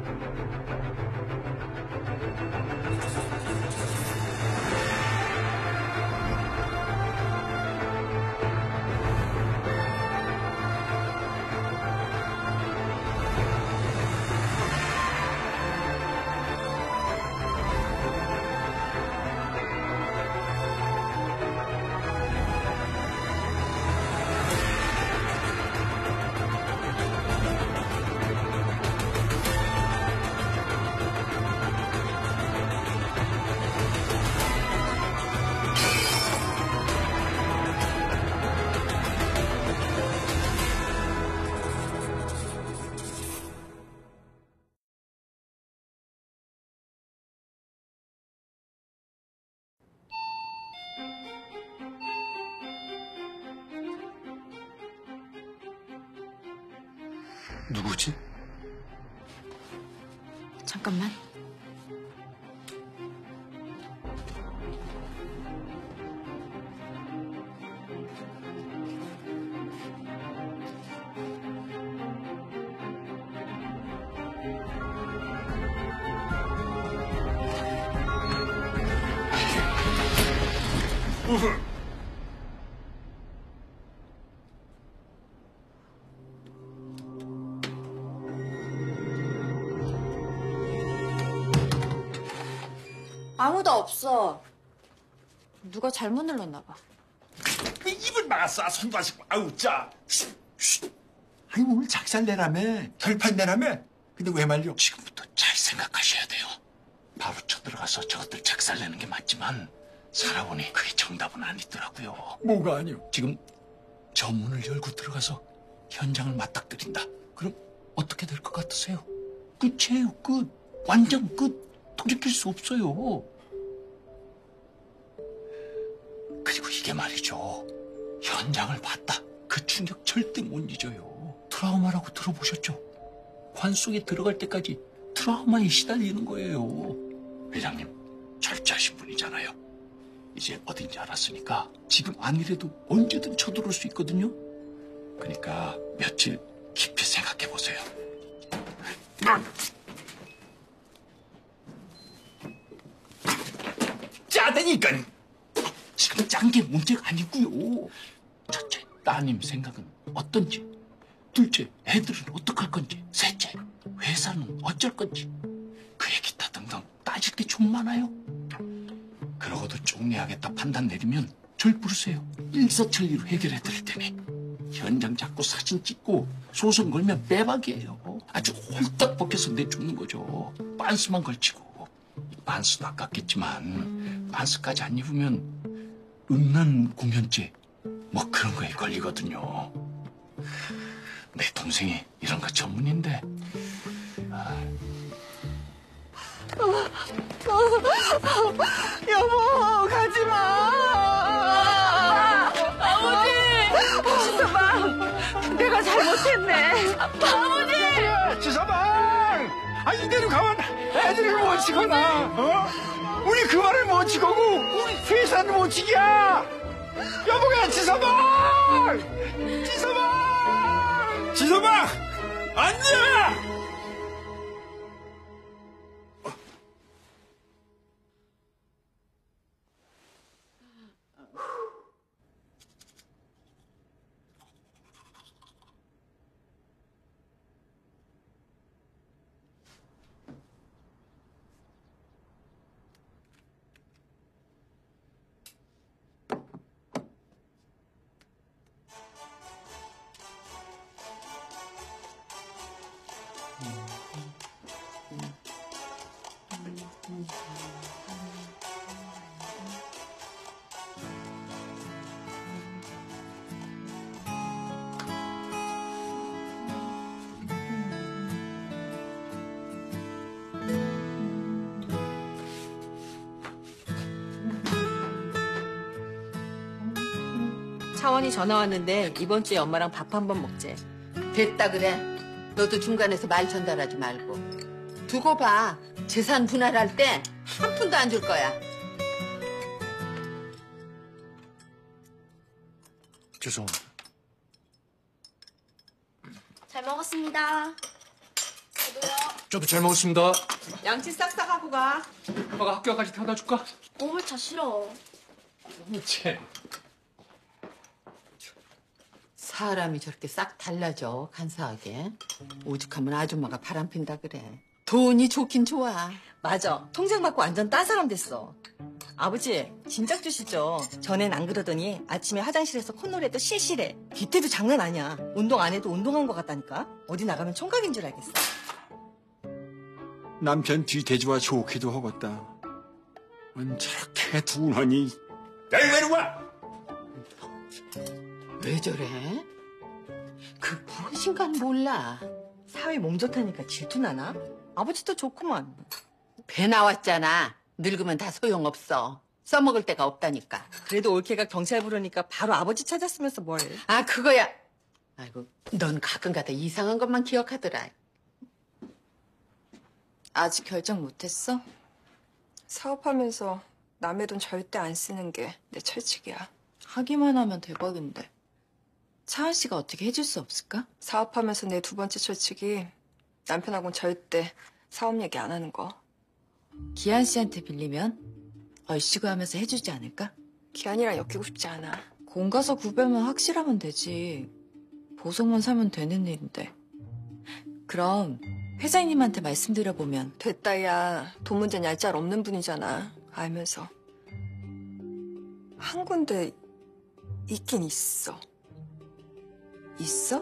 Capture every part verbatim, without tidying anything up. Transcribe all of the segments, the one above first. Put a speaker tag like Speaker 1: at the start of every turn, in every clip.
Speaker 1: 누구지?
Speaker 2: 잠깐만. 아무도 없어. 누가 잘못 눌렀나 봐.
Speaker 1: 입을 막았어. 손도 안 씻고. 아우 짜. 아니 오늘 작살 내라며. 결판 내라며. 근데 왜 말려? 지금부터 잘 생각하셔야 돼요. 바로 쳐들어가서 저것들 작살 내는 게 맞지만 살아보니 그게 정답은 아니더라고요. 뭐가 아니요? 지금 저 문을 열고 들어가서 현장을 맞닥뜨린다. 그럼 어떻게 될 것 같으세요? 끝이에요. 끝. 완전 끝. 돌이킬 수 없어요. 그리고 이게 말이죠. 현장을 봤다. 그 충격 절대 못 잊어요. 트라우마라고 들어보셨죠? 관 속에 들어갈 때까지 트라우마에 시달리는 거예요. 회장님, 철저하신 분이잖아요. 이제 어딘지 알았으니까 지금 아니래도 언제든 쳐들어올 수 있거든요. 그러니까 며칠 깊이 생각해 보세요. 짜다니까. 지금 짠 게 문제가 아니고요. 첫째, 따님 생각은 어떤지. 둘째, 애들은 어떡할 건지. 셋째, 회사는 어쩔 건지. 그 얘기 다 등등 따질 게 좀 많아요. 그러고도 쪽내하겠다 판단 내리면 절 부르세요. 일사천리로 해결해 드릴 테니. 현장 잡고 사진 찍고 소송 걸면 빼박이에요. 아주 홀딱 벗겨서 내쫓는 거죠. 빤스만 걸치고. 빤스도 아깝겠지만 빤스까지 안 입으면 음란 공연죄 뭐 그런 거에 걸리거든요. 내 동생이 이런 거 전문인데. 아.
Speaker 3: 여보, 가지 마. 아버지, 지서방, 내가 잘못했네. 아버지.
Speaker 1: 지서방, 아 이대로 가면 애들을 못 지거나. 어? 우리 그 말을 못 지거고 우리 회사는 못 지기야. 여보가 지서방, 지서방, 지서방, 앉아.
Speaker 4: 차원이 전화 왔는데 이번 주에 엄마랑 밥 한번 먹재.
Speaker 5: 됐다 그래. 너도 중간에서 말 전달하지 말고. 두고 봐. 재산 분할할 때 한 푼도 안 줄 거야.
Speaker 1: 죄송합니다.
Speaker 2: 잘 먹었습니다.
Speaker 1: 저도 잘 먹었습니다.
Speaker 4: 양치 싹싹 하고 가.
Speaker 1: 아빠가 학교까지 태워다 줄까?
Speaker 2: 오물차 싫어.
Speaker 1: 쟤.
Speaker 5: 사람이 저렇게 싹 달라져, 간사하게. 오죽하면 아줌마가 바람핀다 그래. 돈이 좋긴 좋아.
Speaker 4: 맞아. 통장 받고 완전 딴 사람 됐어. 아버지, 진작 주시죠. 전엔 안 그러더니 아침에 화장실에서 콧노래도 실실해. 빗대도 장난 아니야. 운동 안 해도 운동한 것 같다니까. 어디 나가면 총각인 줄 알겠어.
Speaker 6: 남편 뒤돼지와 좋기도 하겠다. 원 저렇게 둔하니. 야, 왜 이리 와?
Speaker 5: 왜 저래? 그 무엇인가는 몰라.
Speaker 4: 사회 몸 좋다니까 질투나나? 아버지도 좋구만.
Speaker 5: 배 나왔잖아. 늙으면 다 소용없어. 써먹을 데가 없다니까.
Speaker 4: 그래도 올케가 경찰 부르니까 바로 아버지 찾았으면서 뭘.
Speaker 5: 아, 그거야. 아이고, 넌 가끔가다 이상한 것만 기억하더라.
Speaker 2: 아직 결정 못했어?
Speaker 7: 사업하면서 남의 돈 절대 안 쓰는 게 내 철칙이야.
Speaker 2: 하기만 하면 대박인데. 차은 씨가 어떻게 해줄 수 없을까?
Speaker 7: 사업하면서 내 두 번째 철칙이 남편하고는 절대 사업 얘기 안 하는 거.
Speaker 2: 기한 씨한테 빌리면 얼씨구 하면서 해주지 않을까?
Speaker 7: 기한이랑 엮이고 싶지 않아.
Speaker 2: 공가서 구별만 확실하면 되지. 보석만 사면 되는 일인데. 그럼 회장님한테 말씀드려보면
Speaker 7: 됐다, 야. 돈 문제는 얄짤 없는 분이잖아. 알면서. 한 군데 있긴 있어.
Speaker 2: 있어?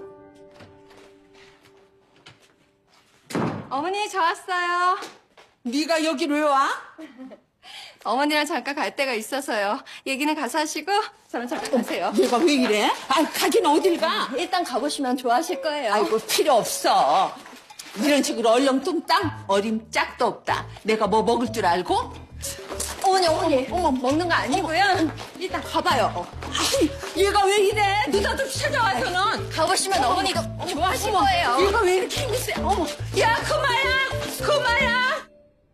Speaker 7: 어머니, 저 왔어요.
Speaker 5: 네가 여길 왜 와?
Speaker 7: 어머니랑 잠깐 갈 데가 있어서요. 얘기는 가서 하시고 저는 잠깐 가세요.
Speaker 5: 얘가 왜 이래? 아, 가긴 어딜 가?
Speaker 7: 일단 가보시면 좋아하실 거예요.
Speaker 5: 아이고, 필요 없어. 이런 식으로 얼렁뚱땅 어림짝도 없다. 내가 뭐 먹을 줄 알고?
Speaker 7: 어머니, 어머니. 어머, 먹는 거 아니고요. 일단 가봐요.
Speaker 5: 아이, 얘가 왜 이래? 느닷없이 찾아와서는.
Speaker 7: 가보시면 어머니도 좋아하실 거예요.
Speaker 5: 얘가 왜 이렇게 힘이 세? 어머, 야, 그만야! 그만야!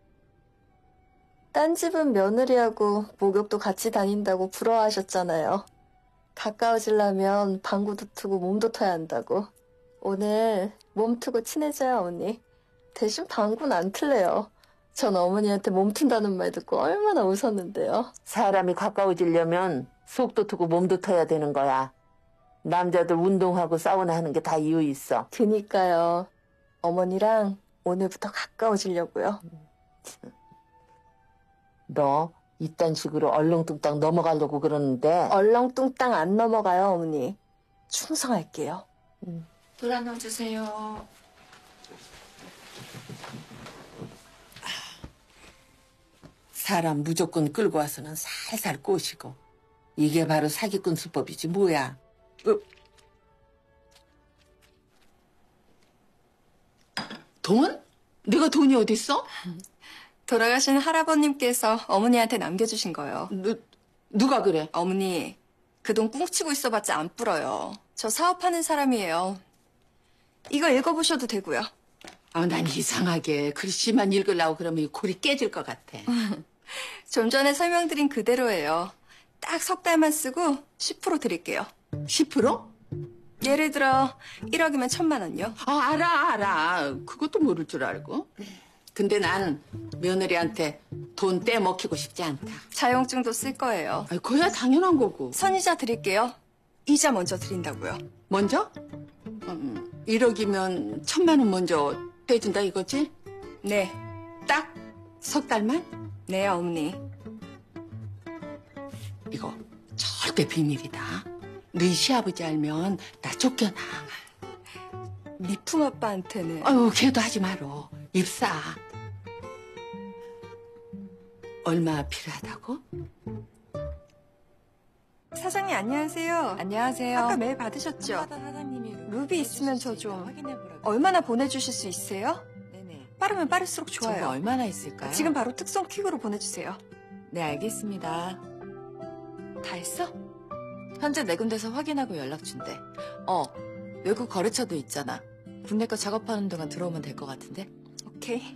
Speaker 8: 딴 집은 며느리하고 목욕도 같이 다닌다고 부러워하셨잖아요. 가까워지려면 방구도 트고 몸도 터야 한다고. 오늘 몸 트고 친해져요, 어머니. 대신 방구는 안 틀래요. 전 어머니한테 몸 튼다는 말 듣고 얼마나 웃었는데요.
Speaker 9: 사람이 가까워지려면 속도 트고 몸도 터야 되는 거야. 남자들 운동하고 사우나 하는 게 다 이유 있어.
Speaker 8: 그니까요. 어머니랑 오늘부터 가까워지려고요.
Speaker 9: 너 이딴 식으로 얼렁뚱땅 넘어가려고 그러는데
Speaker 8: 얼렁뚱땅 안 넘어가요, 어머니. 충성할게요.
Speaker 2: 물 한 번 주세요.
Speaker 5: 사람 무조건 끌고 와서는 살살 꼬시고. 이게 바로 사기꾼 수법이지 뭐야. 어. 돈? 네가 돈이 어딨어?
Speaker 7: 돌아가신 할아버님께서 어머니한테 남겨주신 거예요.
Speaker 5: 누, 누가 그래?
Speaker 7: 어머니, 그 돈 꽁치고 있어봤자 안 불어요. 저 사업하는 사람이에요. 이거 읽어보셔도 되고요.
Speaker 5: 아, 난 이상하게 글씨만 읽으려고 그러면 이 골이 깨질 것 같아.
Speaker 7: 좀 전에 설명드린 그대로예요. 딱 석 달만 쓰고 십 퍼센트 드릴게요.
Speaker 5: 십 퍼센트?
Speaker 7: 예를 들어 일억이면 천만 원요.
Speaker 5: 아, 알아, 알아. 그것도 모를 줄 알고. 근데 난 며느리한테 돈 떼먹히고 싶지 않다.
Speaker 7: 자영증도 쓸 거예요.
Speaker 5: 아이, 그야 당연한 거고.
Speaker 7: 선이자 드릴게요. 이자 먼저 드린다고요.
Speaker 5: 먼저? 음, 일억이면 천만 원 먼저 떼준다 이거지?
Speaker 7: 네.
Speaker 5: 딱 석 달만?
Speaker 7: 네, 어머니.
Speaker 5: 이거 절대 비밀이다. 너희 시아버지 알면 나 쫓겨나.
Speaker 7: 미품 아빠한테는
Speaker 5: 아유, 걔도 하지 마라. 입사. 얼마 필요하다고?
Speaker 7: 사장님 안녕하세요.
Speaker 2: 안녕하세요.
Speaker 7: 아까 메일 받으셨죠? 루비 있으면 저 좀 얼마나 보내주실 수 있어요?
Speaker 2: 네네.
Speaker 7: 빠르면 빠를수록
Speaker 2: 저거
Speaker 7: 좋아요.
Speaker 2: 얼마나 있을까요?
Speaker 7: 지금 바로 특송 퀵으로 보내주세요.
Speaker 2: 네, 알겠습니다.
Speaker 7: 다 했어?
Speaker 2: 현재 네 군데서 확인하고 연락 준대. 어, 외국 거래처도 있잖아. 국내 거 작업하는 동안 들어오면 될 것 같은데?
Speaker 7: 오케이.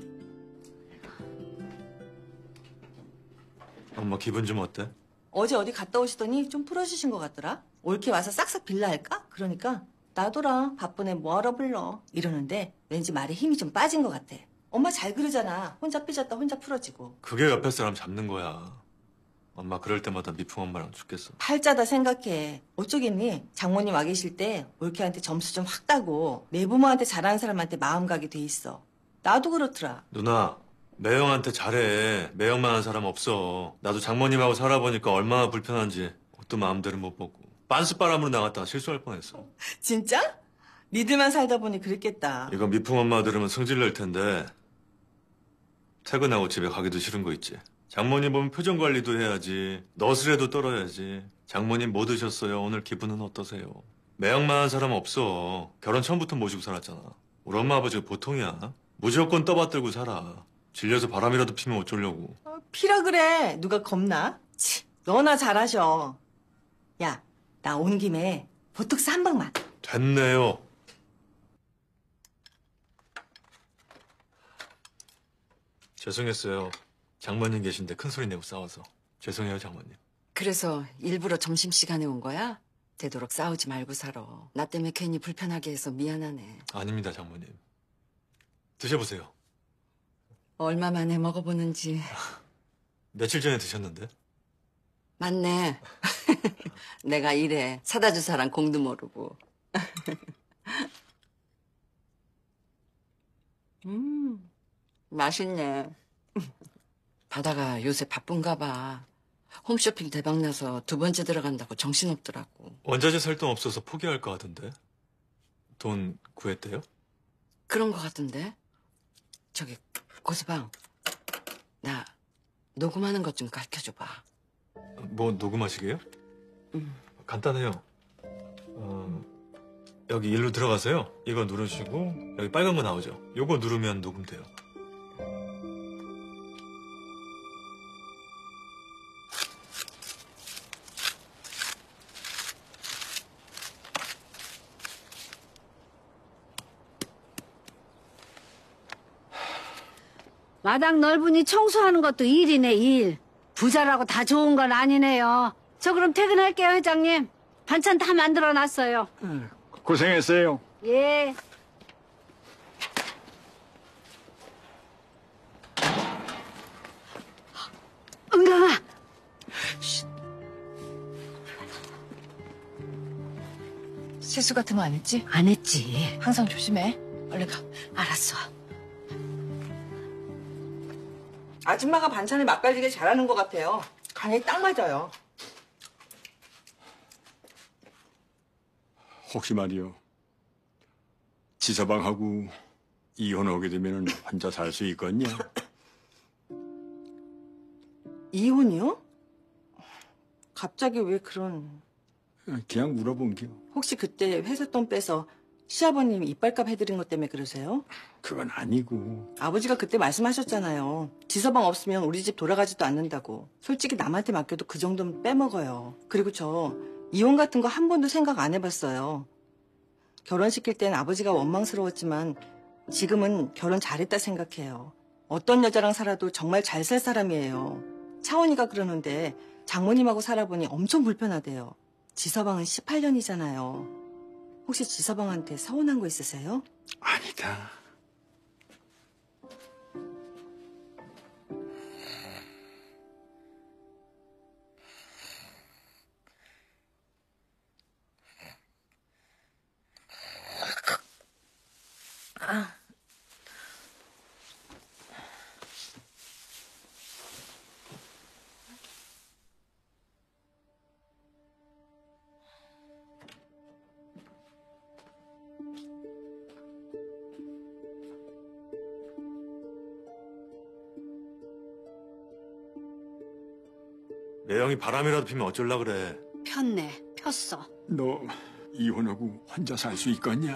Speaker 10: 엄마 기분 좀 어때?
Speaker 4: 어제 어디 갔다 오시더니 좀 풀어주신 것 같더라. 올케 와서 싹싹 빌라 할까? 그러니까 나도라 바쁘네 뭐하러 불러 이러는데 왠지 말에 힘이 좀 빠진 것 같아. 엄마 잘 그러잖아. 혼자 삐졌다 혼자 풀어지고.
Speaker 10: 그게 옆에 사람 잡는 거야. 엄마 그럴 때마다 미풍 엄마랑 죽겠어.
Speaker 4: 팔자다 생각해. 어쩌겠니? 장모님 와 계실 때 올케한테 점수 좀 확 따고 내부모한테 잘하는 사람한테 마음 가게 돼 있어. 나도 그렇더라.
Speaker 10: 누나, 매형한테 잘해. 매형만 한 사람 없어. 나도 장모님하고 살아보니까 얼마나 불편한지 옷도 마음대로 못 벗고 빤스바람으로 나갔다가 실수할 뻔했어.
Speaker 4: 진짜? 니들만 살다 보니 그랬겠다.
Speaker 10: 이거 미풍 엄마 들으면 성질 낼 텐데 퇴근하고 집에 가기도 싫은 거 있지. 장모님 보면 표정 관리도 해야지. 너스레도 떨어야지. 장모님 뭐 드셨어요? 오늘 기분은 어떠세요? 매형만 한 사람 없어. 결혼 처음부터 모시고 살았잖아. 우리 엄마 아버지가 보통이야. 무조건 떠받들고 살아. 질려서 바람이라도 피면 어쩌려고.
Speaker 4: 어, 피라 그래. 누가 겁나? 치, 너나 잘하셔. 야, 나 온 김에 보톡스 한 방만.
Speaker 10: 됐네요. 죄송했어요. 장모님 계신데 큰 소리 내고 싸워서. 죄송해요, 장모님.
Speaker 2: 그래서 일부러 점심시간에 온 거야? 되도록 싸우지 말고 살아. 나 때문에 괜히 불편하게 해서 미안하네.
Speaker 10: 아닙니다, 장모님. 드셔보세요.
Speaker 2: 얼마 만에 먹어보는지.
Speaker 10: 며칠 전에 드셨는데?
Speaker 2: 맞네. 내가 이래. 사다 줄 사람 공도 모르고. 음, 맛있네. 바다가 요새 바쁜가 봐. 홈쇼핑 대박나서 두 번째 들어간다고 정신없더라고.
Speaker 10: 원자재 살 돈 없어서 포기할 것 같은데? 돈 구했대요?
Speaker 2: 그런 거 같은데? 저기 고서방, 나 녹음하는 것 좀 가르쳐줘봐.
Speaker 10: 뭐 녹음하시게요?
Speaker 2: 음.
Speaker 10: 간단해요. 어, 여기 일로 들어가세요. 이거 누르시고 여기 빨간 거 나오죠? 요거 누르면 녹음돼요.
Speaker 3: 마당 넓으니 청소하는 것도 일이네, 일. 부자라고 다 좋은 건 아니네요. 저 그럼 퇴근할게요, 회장님. 반찬 다 만들어놨어요.
Speaker 6: 고생했어요.
Speaker 3: 예. 은강아.
Speaker 2: 세수 같은 거 안 했지?
Speaker 3: 안 했지.
Speaker 2: 항상 조심해. 얼른 가.
Speaker 3: 알았어.
Speaker 4: 아줌마가 반찬을 맛깔지게 잘하는 것 같아요. 간이 딱 맞아요.
Speaker 6: 혹시 말이요. 지서방하고 이혼하게 되면 혼자 살 수 있겠냐?
Speaker 4: 이혼이요? 갑자기 왜 그런...
Speaker 6: 그냥 물어본겨.
Speaker 4: 혹시 그때 회사 돈 빼서 시아버님이 이빨값 해드린 것 때문에 그러세요?
Speaker 6: 그건 아니고.
Speaker 4: 아버지가 그때 말씀하셨잖아요. 지서방 없으면 우리 집 돌아가지도 않는다고. 솔직히 남한테 맡겨도 그 정도는 빼먹어요. 그리고 저 이혼 같은 거 한 번도 생각 안 해봤어요. 결혼시킬 땐 아버지가 원망스러웠지만 지금은 결혼 잘했다 생각해요. 어떤 여자랑 살아도 정말 잘 살 사람이에요. 차원이가 그러는데 장모님하고 살아보니 엄청 불편하대요. 지서방은 십팔 년이잖아요. 혹시 지서방한테 서운한 거 있으세요?
Speaker 6: 아니다.
Speaker 10: 매형이 바람이라도 피면 어쩔라 그래.
Speaker 3: 폈네. 폈어.
Speaker 6: 너 이혼하고 혼자 살 수 있겠냐?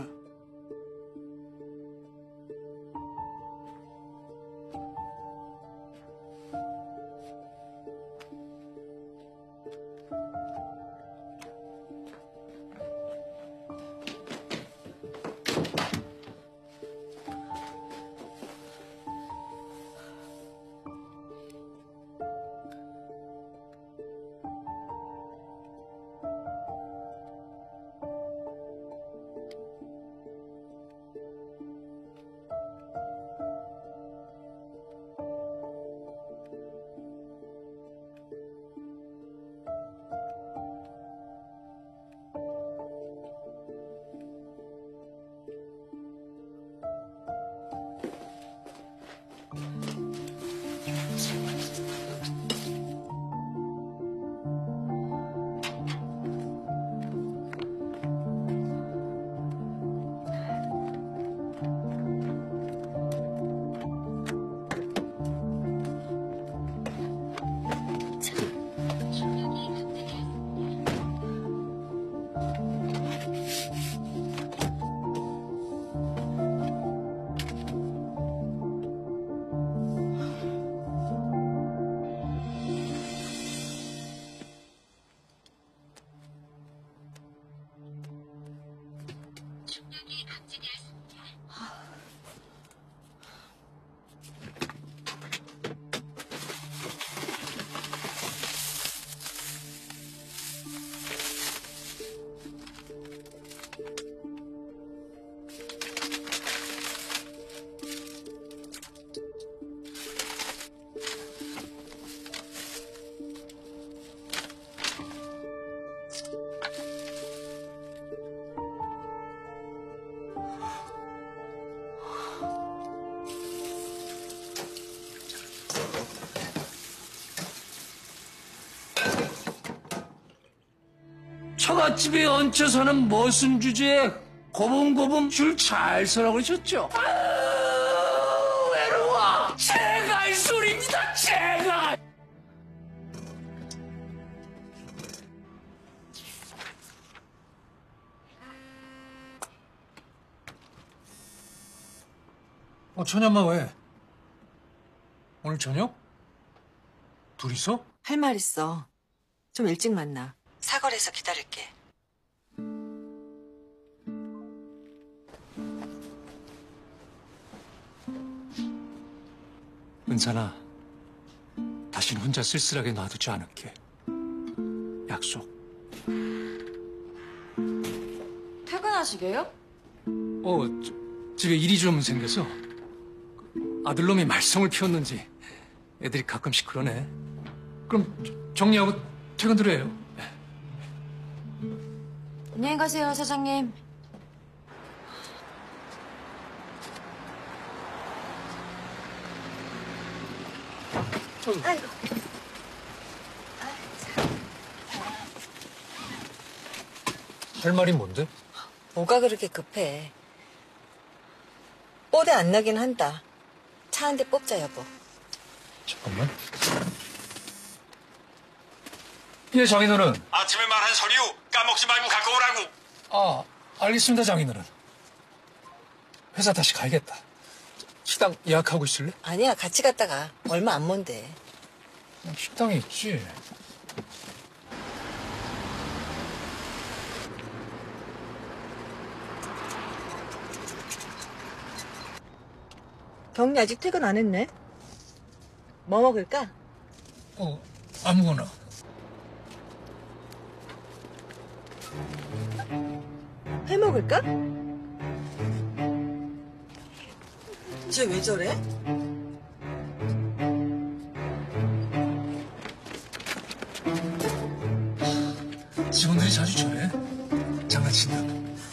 Speaker 1: 처갓집에 얹혀 사는 머슴 주제에 고봉고봉 줄 잘 서라고 그러셨죠? 아유, 외로워. 제가 할 소리입니다, 제가.
Speaker 11: 어, 천연마 왜? 오늘 저녁? 둘이서?
Speaker 4: 할 말 있어. 좀 일찍 만나. 사거리에서 기다릴게.
Speaker 11: 은산아, 다신 혼자 쓸쓸하게 놔두지 않을게. 약속.
Speaker 2: 퇴근하시게요?
Speaker 11: 어, 저, 집에 일이 좀 생겨서 아들놈이 말썽을 피웠는지 애들이 가끔씩 그러네. 그럼 정리하고 퇴근 드려요.
Speaker 2: 안녕히 가세요, 사장님.
Speaker 4: 아이고.
Speaker 11: 할 말이 뭔데?
Speaker 4: 뭐가 그렇게 급해. 뽀대 안 나긴 한다. 차 한 대 뽑자, 여보.
Speaker 11: 잠깐만. 예, 장인어른.
Speaker 6: 아침에 말한 서류 까먹지 말고 갖고 오라고.
Speaker 11: 아, 알겠습니다, 장인어른. 회사 다시 가야겠다. 식당 예약하고 있을래?
Speaker 4: 아니야, 같이 갔다가 얼마 안 먼데.
Speaker 11: 식당에 있지.
Speaker 4: 경리 아직 퇴근 안 했네. 뭐 먹을까?
Speaker 11: 어, 아무거나.
Speaker 4: 회 먹을까? 쟤 왜 저래?
Speaker 11: 직원들이 자주 저래. 장난친다.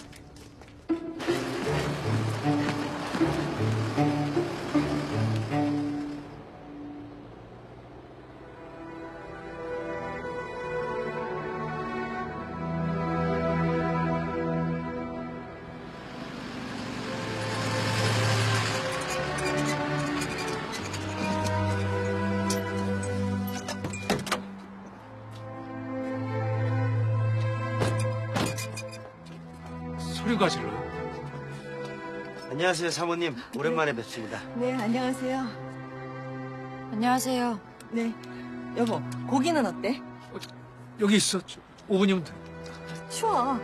Speaker 11: 서류 가질러요?
Speaker 12: 안녕하세요, 사모님. 오랜만에 뵙습니다.
Speaker 4: 네, 안녕하세요.
Speaker 2: 안녕하세요.
Speaker 4: 네. 여보, 고기는 어때?
Speaker 11: 여기 있어. 오 분이면 돼.
Speaker 4: 추워.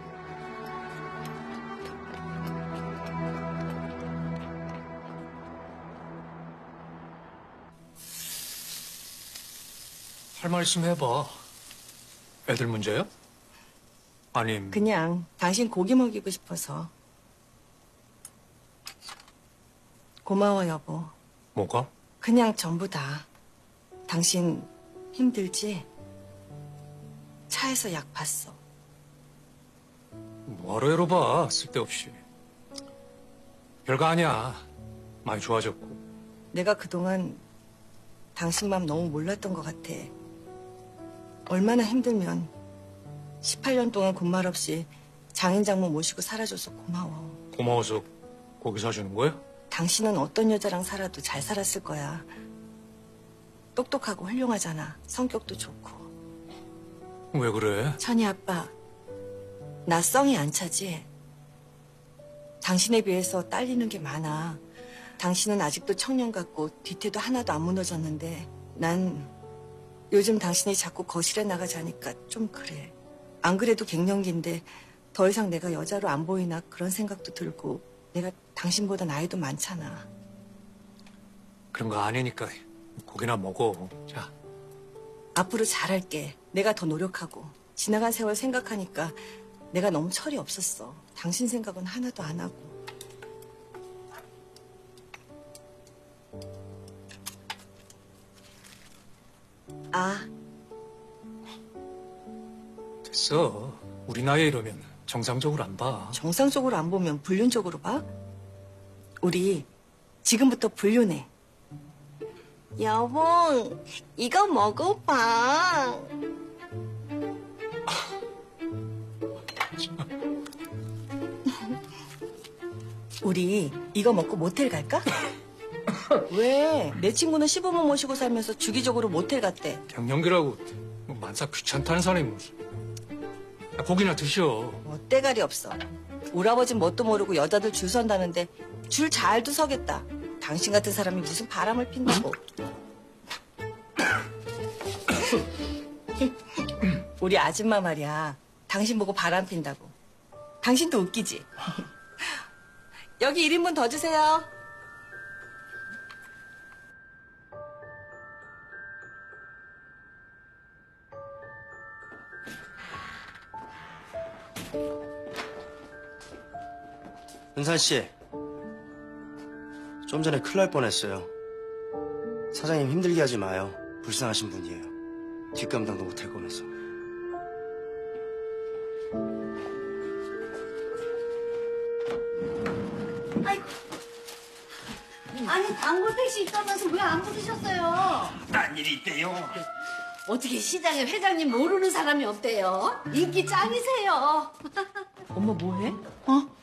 Speaker 11: 할 말 있으면 해봐. 애들 문제야? 아님.
Speaker 4: 그냥 당신 고기 먹이고 싶어서. 고마워, 여보.
Speaker 11: 뭐가?
Speaker 4: 그냥 전부 다. 당신 힘들지? 차에서 약 봤어.
Speaker 11: 뭐하러 열어봐. 쓸데없이. 별거 아니야. 많이 좋아졌고.
Speaker 4: 내가 그동안 당신 맘 너무 몰랐던 것 같아. 얼마나 힘들면 십팔 년 동안 군말 없이 장인 장모 모시고 살아줘서 고마워.
Speaker 11: 고마워서 고기 사주는 거야?
Speaker 4: 당신은 어떤 여자랑 살아도 잘 살았을 거야. 똑똑하고 훌륭하잖아. 성격도 좋고.
Speaker 11: 왜 그래?
Speaker 4: 천희 아빠, 나 썽이 안 차지? 당신에 비해서 딸리는 게 많아. 당신은 아직도 청년 같고 뒤태도 하나도 안 무너졌는데 난 요즘 당신이 자꾸 거실에 나가 자니까 좀 그래. 안 그래도 갱년기인데 더 이상 내가 여자로 안 보이나 그런 생각도 들고 내가 당신보다 나이도 많잖아.
Speaker 11: 그런 거 아니니까 고기나 먹어. 자.
Speaker 4: 앞으로 잘할게. 내가 더 노력하고. 지나간 세월 생각하니까 내가 너무 철이 없었어. 당신 생각은 하나도 안 하고. 아.
Speaker 11: 됐어. 우리 나이에 이러면 정상적으로 안 봐.
Speaker 4: 정상적으로 안 보면 불륜적으로 봐? 우리 지금부터 불륜해. 여보, 이거 먹어봐. 우리 이거 먹고 모텔 갈까? 왜? 내 친구는 시부모 모시고 살면서 주기적으로 모텔 갔대.
Speaker 11: 갱년기라고 뭐 만사 귀찮다는 사람이 무슨. 아, 고기나 드셔.
Speaker 4: 뭐 때갈이 없어. 우리 아버진 뭣도 모르고 여자들 줄 선다는데 줄 잘도 서겠다. 당신 같은 사람이 무슨 바람을 핀다고. 우리 아줌마 말이야. 당신 보고 바람 핀다고. 당신도 웃기지? 여기 일 인분 더 주세요.
Speaker 12: 은산 씨, 좀 전에 큰일 날 뻔했어요. 사장님 힘들게 하지 마요. 불쌍하신 분이에요. 뒷감당도 못할 거면서.
Speaker 3: 아이고. 아니 단골 택시 있다면서 왜 안 부르셨어요?
Speaker 6: 딴 일이 있대요.
Speaker 3: 어떻게 시장에 회장님 모르는 사람이 없대요? 인기 짱이세요.
Speaker 4: 엄마 뭐해?
Speaker 5: 어?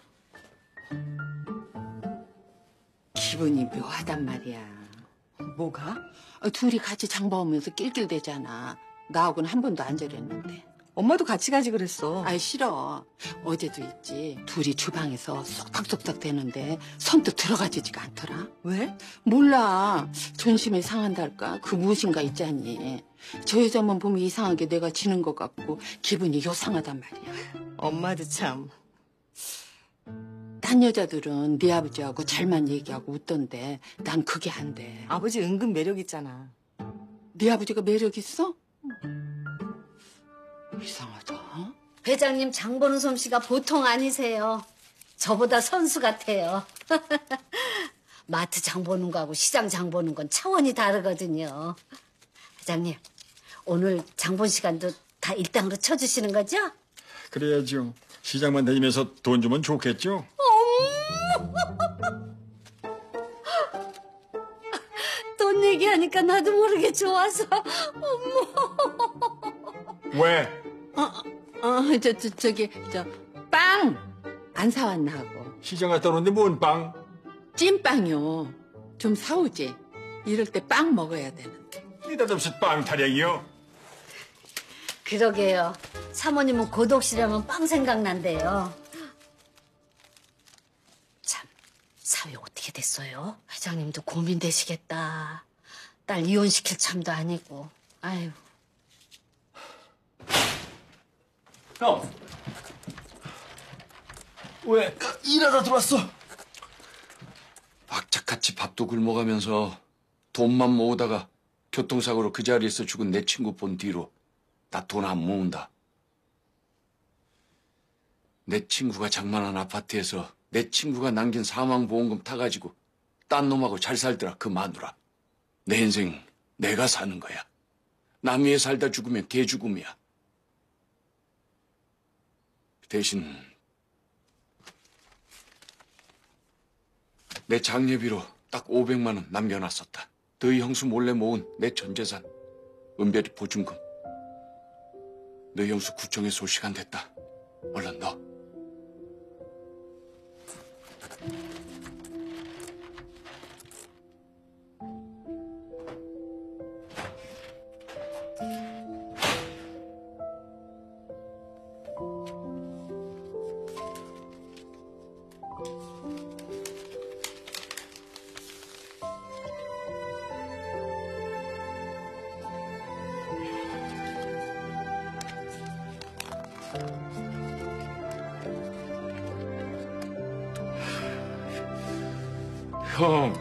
Speaker 5: 기분이 묘하단 말이야.
Speaker 4: 뭐가?
Speaker 5: 어, 둘이 같이 장 봐오면서 낄낄대잖아. 나하고는 한 번도 안 저랬는데.
Speaker 4: 엄마도 같이 가지 그랬어.
Speaker 5: 아이 싫어. 어제도 있지. 둘이 주방에서 쏙닥쏙닥 대는데 선뜻 들어가지지가 않더라.
Speaker 4: 왜?
Speaker 5: 몰라. 존심이 상한달까? 그 무엇인가 있잖니. 저 여자만 보면 이상하게 내가 지는 것 같고 기분이 요상하단 말이야.
Speaker 4: 엄마도 참.
Speaker 5: 딴 여자들은 네 아버지하고 잘만 얘기하고 웃던데 난 그게 안 돼.
Speaker 4: 아버지 은근 매력 있잖아.
Speaker 5: 네 아버지가 매력 있어? 이상하다.
Speaker 3: 회장님 장 보는 솜씨가 보통 아니세요. 저보다 선수 같아요. 마트 장 보는 거하고 시장 장 보는 건 차원이 다르거든요. 회장님, 오늘 장 본 시간도 다 일당으로 쳐주시는 거죠?
Speaker 6: 그래야죠. 시장만 다니면서 돈 주면 좋겠죠?
Speaker 3: 돈 얘기하니까 나도 모르게 좋아서. 어머.
Speaker 6: 왜?
Speaker 5: 어, 어, 저, 저, 저기, 저, 빵! 안 사왔나 하고.
Speaker 6: 시장 갔다 오는데 뭔 빵?
Speaker 5: 찐빵이요. 좀 사오지. 이럴 때 빵 먹어야 되는데.
Speaker 6: 느닷없이 빵 타령이요?
Speaker 3: 그러게요. 사모님은 고독시라면 빵 생각난대요. 참, 사위 어떻게 됐어요? 회장님도 고민되시겠다. 딸 이혼시킬 참도 아니고. 아유.
Speaker 1: 형! 왜 일하러 들어왔어?
Speaker 6: 악착같이 밥도 굶어가면서 돈만 모으다가 교통사고로 그 자리에서 죽은 내 친구 본 뒤로 나 돈 안 모은다. 내 친구가 장만한 아파트에서 내 친구가 남긴 사망보험금 타가지고 딴 놈하고 잘 살더라 그 마누라. 내 인생 내가 사는 거야. 남 위에 살다 죽으면 개죽음이야. 대신 내 장례비로 딱 오백만 원 남겨놨었다. 너희 형수 몰래 모은 내 전재산, 은별이 보증금. 너희 형수 구청에서 올 시간 됐다. 얼른 넣어. 형.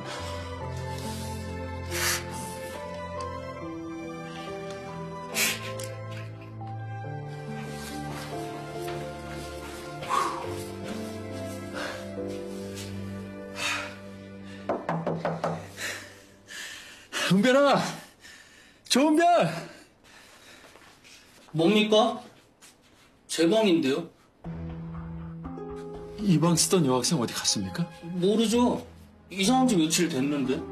Speaker 1: 은별아! 조은별! 뭡니까? 제 방인데요?
Speaker 6: 이 방 쓰던 여학생 어디 갔습니까?
Speaker 1: 모르죠. 이사한 지 며칠 됐는데.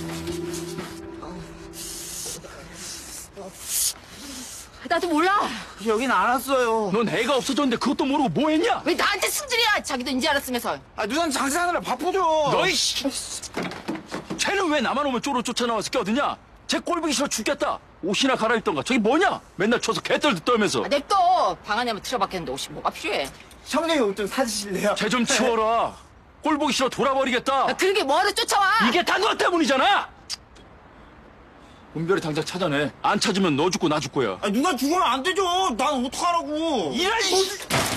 Speaker 3: 나도 몰라.
Speaker 1: 여긴 안 왔어요. 넌 애가 없어졌는데 그것도 모르고 뭐 했냐?
Speaker 5: 왜 나한테 승질이야? 자기도 인지 알았으면서.
Speaker 1: 아, 누나는 장사하느라 바쁘죠. 너이 씨. 쟤는 왜 나만 오면 쪼로 쫓아나와서 껴드냐? 쟤 꼴보기 싫어 죽겠다. 옷이나 갈아입던가. 저기 뭐냐? 맨날 쳐서 개떨도 떨면서.
Speaker 5: 아, 냅둬. 방 안에 한번 틀어박혔는데 옷이 뭐가 필요해?
Speaker 1: 형님 옷 좀 사주실래요? 쟤 좀 치워라. 꼴보기 싫어 돌아버리겠다.
Speaker 5: 아, 그러게 뭐하러 쫓아와?
Speaker 1: 이게 다 너 때문이잖아. 은별이 당장 찾아내. 안 찾으면 너 죽고 나 죽고야.
Speaker 13: 아, 누가 죽으면 안 되죠. 난 어떡하라고.
Speaker 1: 이런 씨.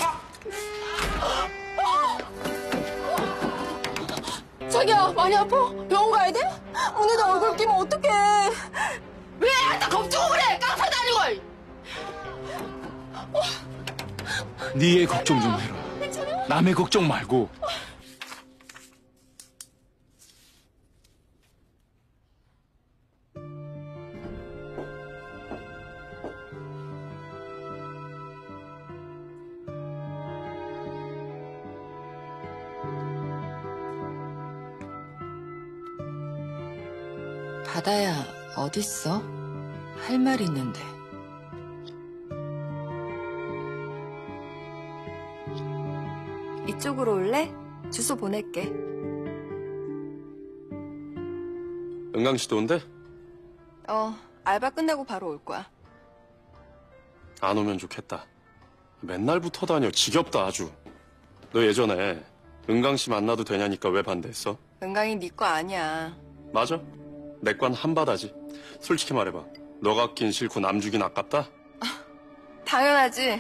Speaker 5: 자기야, 많이 아파? 병원 가야 돼? 오늘도 얼굴 끼면 어떡해? 왜? 나 걱정을 그래! 깡패도 아니고!
Speaker 1: 네 애 걱정 좀 해라. 남의 걱정 말고.
Speaker 2: 바다야, 어딨어? 할 말 있는데.
Speaker 7: 이쪽으로 올래? 주소 보낼게.
Speaker 14: 은강 씨도 온대?
Speaker 7: 어, 알바 끝나고 바로 올 거야.
Speaker 14: 안 오면 좋겠다. 맨날 붙어 다녀. 지겹다 아주. 너 예전에 은강 씨 만나도 되냐니까 왜 반대했어?
Speaker 7: 은강이 네 거 아니야.
Speaker 14: 맞아. 내 건 한바다지. 솔직히 말해봐. 너 같긴 싫고 남 주긴 아깝다?
Speaker 7: 당연하지.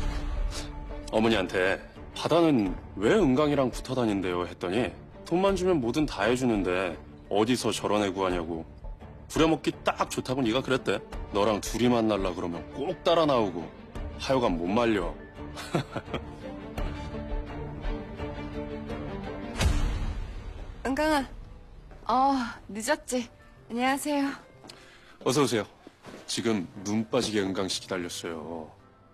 Speaker 14: 어머니한테 바다는 왜 은강이랑 붙어 다닌대요 했더니 돈만 주면 뭐든 다 해주는데 어디서 저런 애 구하냐고. 부려먹기 딱 좋다고 네가 그랬대. 너랑 둘이 만날라 그러면 꼭 따라 나오고. 하여간 못 말려.
Speaker 7: 은강아. 어, 늦었지. 안녕하세요.
Speaker 14: 어서 오세요. 지금 눈 빠지게 은강 씨 기다렸어요.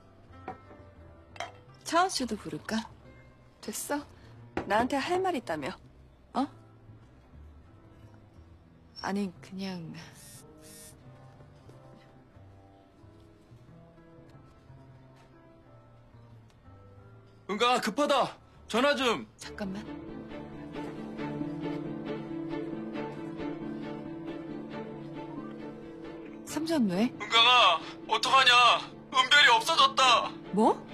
Speaker 7: 차원 씨도 부를까? 됐어. 나한테 할 말 있다며.
Speaker 2: 어? 아니, 그냥...
Speaker 1: 은강아 급하다. 전화 좀.
Speaker 2: 잠깐만. 삼촌 왜?
Speaker 1: 은강아 어떡하냐. 은별이 없어졌다.
Speaker 2: 뭐?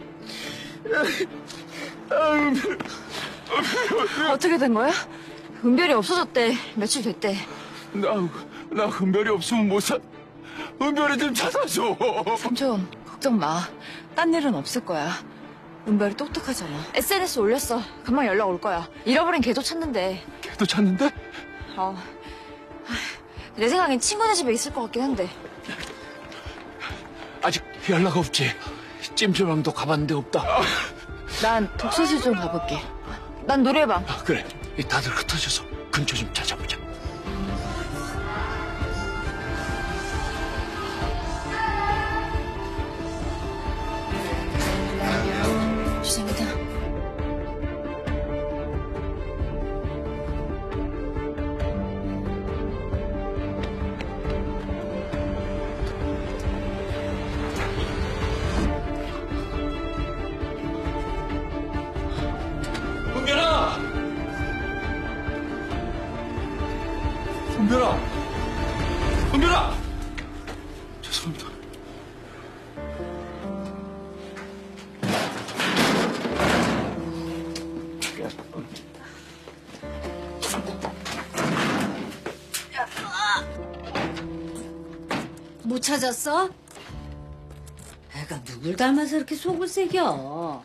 Speaker 2: 어떻게 된 거야? 은별이 없어졌대. 며칠 됐대.
Speaker 1: 나, 나 은별이 없으면 못 사. 은별이 좀 찾아줘.
Speaker 2: 삼촌, 걱정 마. 딴 일은 없을 거야. 은별이 똑똑하잖아. 에스엔에스 올렸어. 금방 연락 올 거야. 잃어버린 걔도 찾는데.
Speaker 1: 걔도 찾는데?
Speaker 2: 어. 내 생각엔 친구네 집에 있을 것 같긴 한데.
Speaker 1: 아직 연락 없지. 찜질방도 가봤는데 없다.
Speaker 2: 난 독서실 좀 가볼게. 난 노래방.
Speaker 1: 아, 그래. 다들 흩어져서 근처 좀 찾아보자.
Speaker 2: 죄송합니다.
Speaker 1: 은별아! 은별아! 은별아! 죄송합니다.
Speaker 3: 못 찾았어? 애가 누굴 닮아서 이렇게 속을 새겨?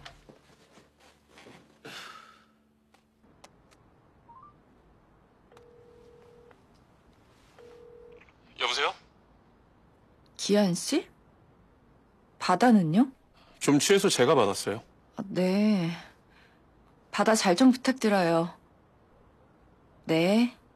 Speaker 14: 여보세요?
Speaker 2: 기한 씨? 바다는요?
Speaker 14: 좀 취해서 제가 받았어요.
Speaker 2: 아, 네. 바다 잘 좀 부탁드려요. 네.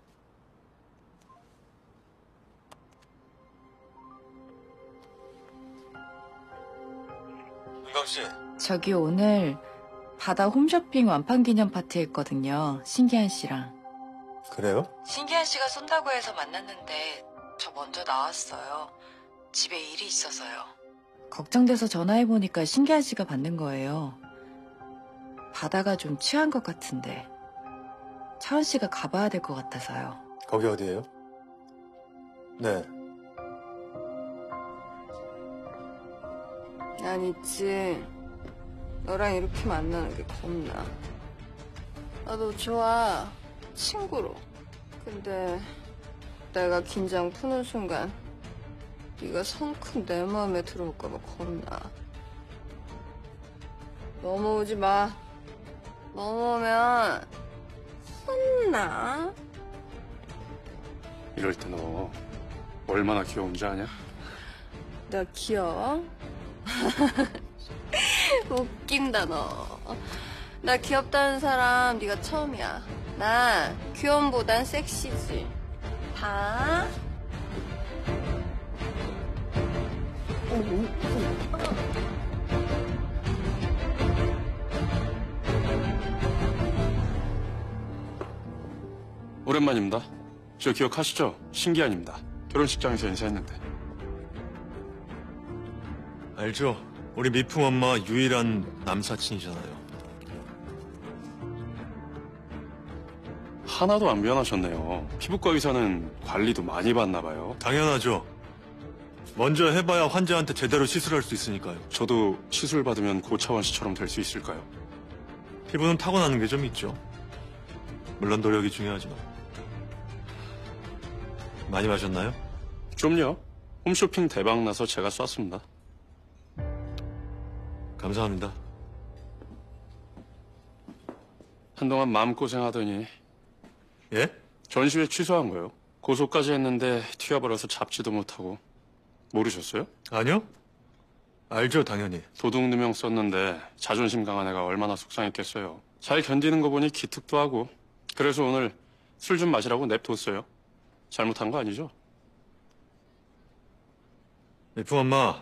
Speaker 14: 은강 씨.
Speaker 2: 저기 오늘 바다 홈쇼핑 완판 기념 파티 했거든요. 신기한 씨랑.
Speaker 12: 그래요?
Speaker 2: 신기한 씨가 쏜다고 해서 만났는데 저 먼저 나왔어요. 집에 일이 있어서요. 걱정돼서 전화해보니까 신기한 씨가 받는 거예요. 바다가 좀 취한 것 같은데 차원 씨가 가봐야 될 것 같아서요.
Speaker 10: 거기 어디예요? 네.
Speaker 7: 난 있지. 너랑 이렇게 만나는 게 겁나. 나도 좋아. 친구로. 근데 내가 긴장 푸는 순간 네가 성큼 내 마음에 들어올까 봐 겁나. 넘어오지 마. 넘어오면 혼나.
Speaker 14: 이럴 때 너 얼마나 귀여운지 아냐?
Speaker 7: 나 귀여워? 웃긴다 너. 나 귀엽다는 사람 네가 처음이야. 나 귀여움보단 섹시지. 봐.
Speaker 14: 오랜만입니다. 저 기억하시죠? 신기한입니다. 결혼식장에서 인사했는데.
Speaker 10: 알죠? 우리 미풍 엄마 유일한 남사친이잖아요.
Speaker 14: 하나도 안 변하셨네요. 피부과 의사는 관리도 많이 받나 봐요.
Speaker 10: 당연하죠. 먼저 해봐야 환자한테 제대로 시술할 수 있으니까요.
Speaker 14: 저도 시술 받으면 고차원 씨처럼 될 수 있을까요?
Speaker 10: 피부는 타고나는 게 좀 있죠. 물론 노력이 중요하지만. 많이 마셨나요?
Speaker 14: 좀요. 홈쇼핑 대박 나서 제가 쐈습니다.
Speaker 10: 감사합니다.
Speaker 14: 한동안 마음고생하더니.
Speaker 10: 예?
Speaker 14: 전시회 취소한 거요. 고소까지 했는데 튀어버려서 잡지도 못하고. 모르셨어요?
Speaker 10: 아니요. 알죠, 당연히.
Speaker 14: 도둑 누명 썼는데 자존심 강한 애가 얼마나 속상했겠어요. 잘 견디는 거 보니 기특도 하고. 그래서 오늘 술 좀 마시라고 냅뒀어요. 잘못한 거 아니죠?
Speaker 10: 미풍 엄마.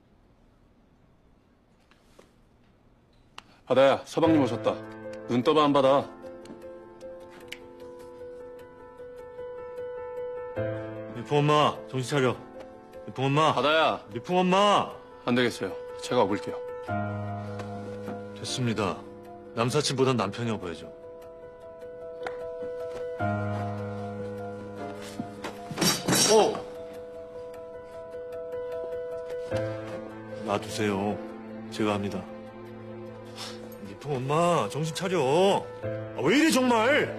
Speaker 14: 바다야, 서방님 오셨다. 눈 떠봐 안 받아.
Speaker 10: 미풍 엄마, 정신 차려. 미풍 엄마.
Speaker 14: 바다야.
Speaker 10: 미풍 엄마.
Speaker 14: 안 되겠어요. 제가 와볼게요.
Speaker 10: 됐습니다. 남사친보단 남편이어봐야죠.
Speaker 14: 오!
Speaker 10: 놔두세요. 제가 합니다. 미풍 엄마, 정신 차려. 아, 왜 이래 정말?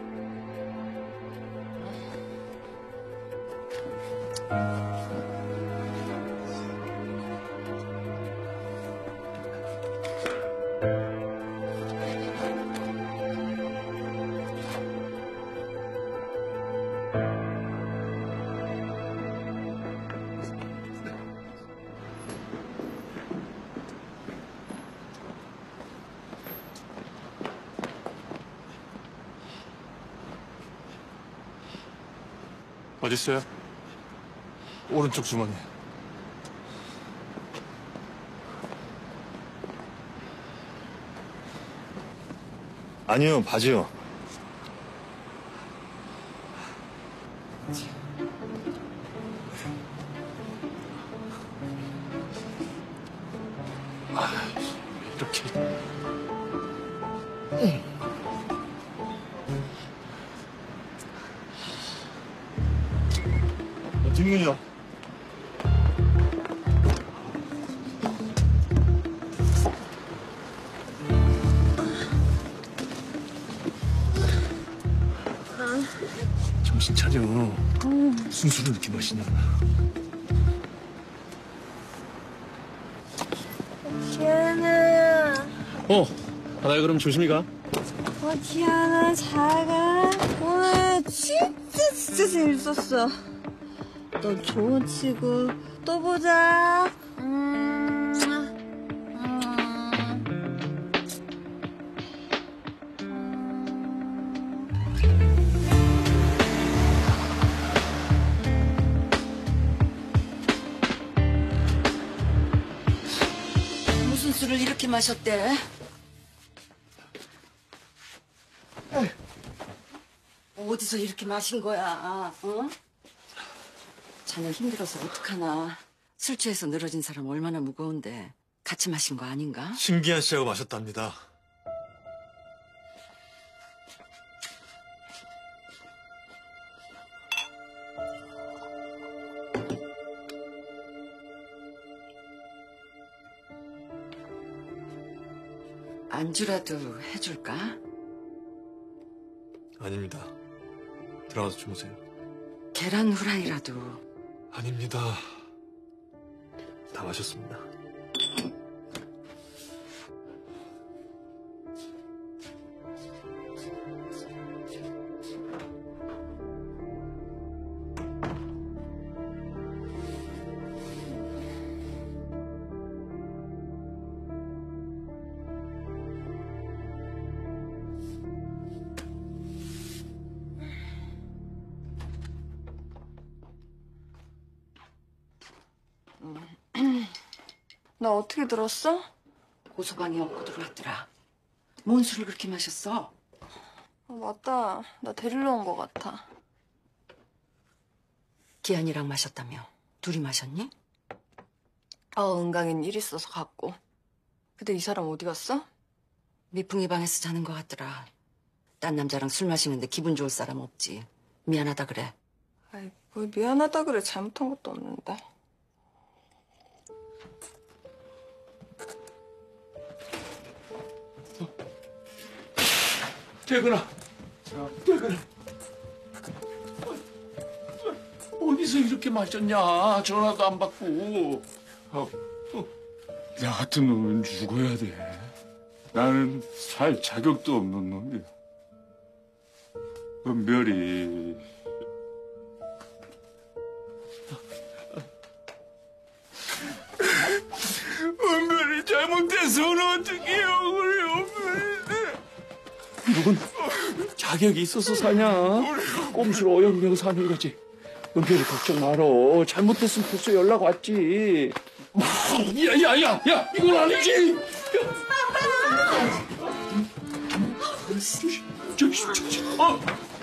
Speaker 14: 어딨어요?
Speaker 10: 오른쪽 주머니. 아니요, 바지요. 아, 이렇게. 뒷문이요. 정신 차려. 무슨 술을 이렇게 마시냐.
Speaker 7: 기아나.
Speaker 14: 어, 바다야 그럼 조심히 가.
Speaker 7: 어, 기아나 잘 가. 오늘 진짜 진짜 재밌었어. 너 좋은 친구 또 보자. 음.
Speaker 2: 무슨 술을 이렇게 마셨대? 어디서 이렇게 마신 거야? 어? 자네 힘들어서 어떡하나. 술 취해서 늘어진 사람 얼마나 무거운데 같이 마신 거 아닌가?
Speaker 10: 신기한 씨하고 마셨답니다.
Speaker 2: 안주라도 해줄까?
Speaker 10: 아닙니다. 들어가서 주무세요.
Speaker 2: 계란 후라이라도.
Speaker 10: 아닙니다. 다 마셨습니다.
Speaker 7: 나 어떻게 들었어?
Speaker 2: 고소방이 엎고 들어왔더라. 뭔 술을 그렇게 마셨어?
Speaker 7: 어, 맞다. 나 데리러 온 것 같아.
Speaker 2: 기한이랑 마셨다며. 둘이 마셨니?
Speaker 7: 어, 은강인 일 있어서 갔고. 근데 이 사람 어디 갔어?
Speaker 2: 미풍이 방에서 자는 것 같더라. 딴 남자랑 술 마시는데 기분 좋을 사람 없지. 미안하다 그래.
Speaker 7: 아이, 뭘 미안하다 그래. 잘못한 것도 없는데.
Speaker 1: 퇴근아, 퇴근아. 어디서 이렇게 마셨냐? 전화도 안 받고.
Speaker 6: 어, 어. 나 같은 놈은 죽어야 돼. 나는 살 자격도 없는 놈이야. 은별이. 은별이 잘못해서는 어떡해요, 우리 은별이.
Speaker 1: 누군 자격이 있어서 사냐? 꼼수로 어영명 사는 거지. 은별이 걱정 말어. 잘못했으면 벌써 연락 왔지. 야야야, 야, 야, 이건 아니지. 저기, 저기, 어.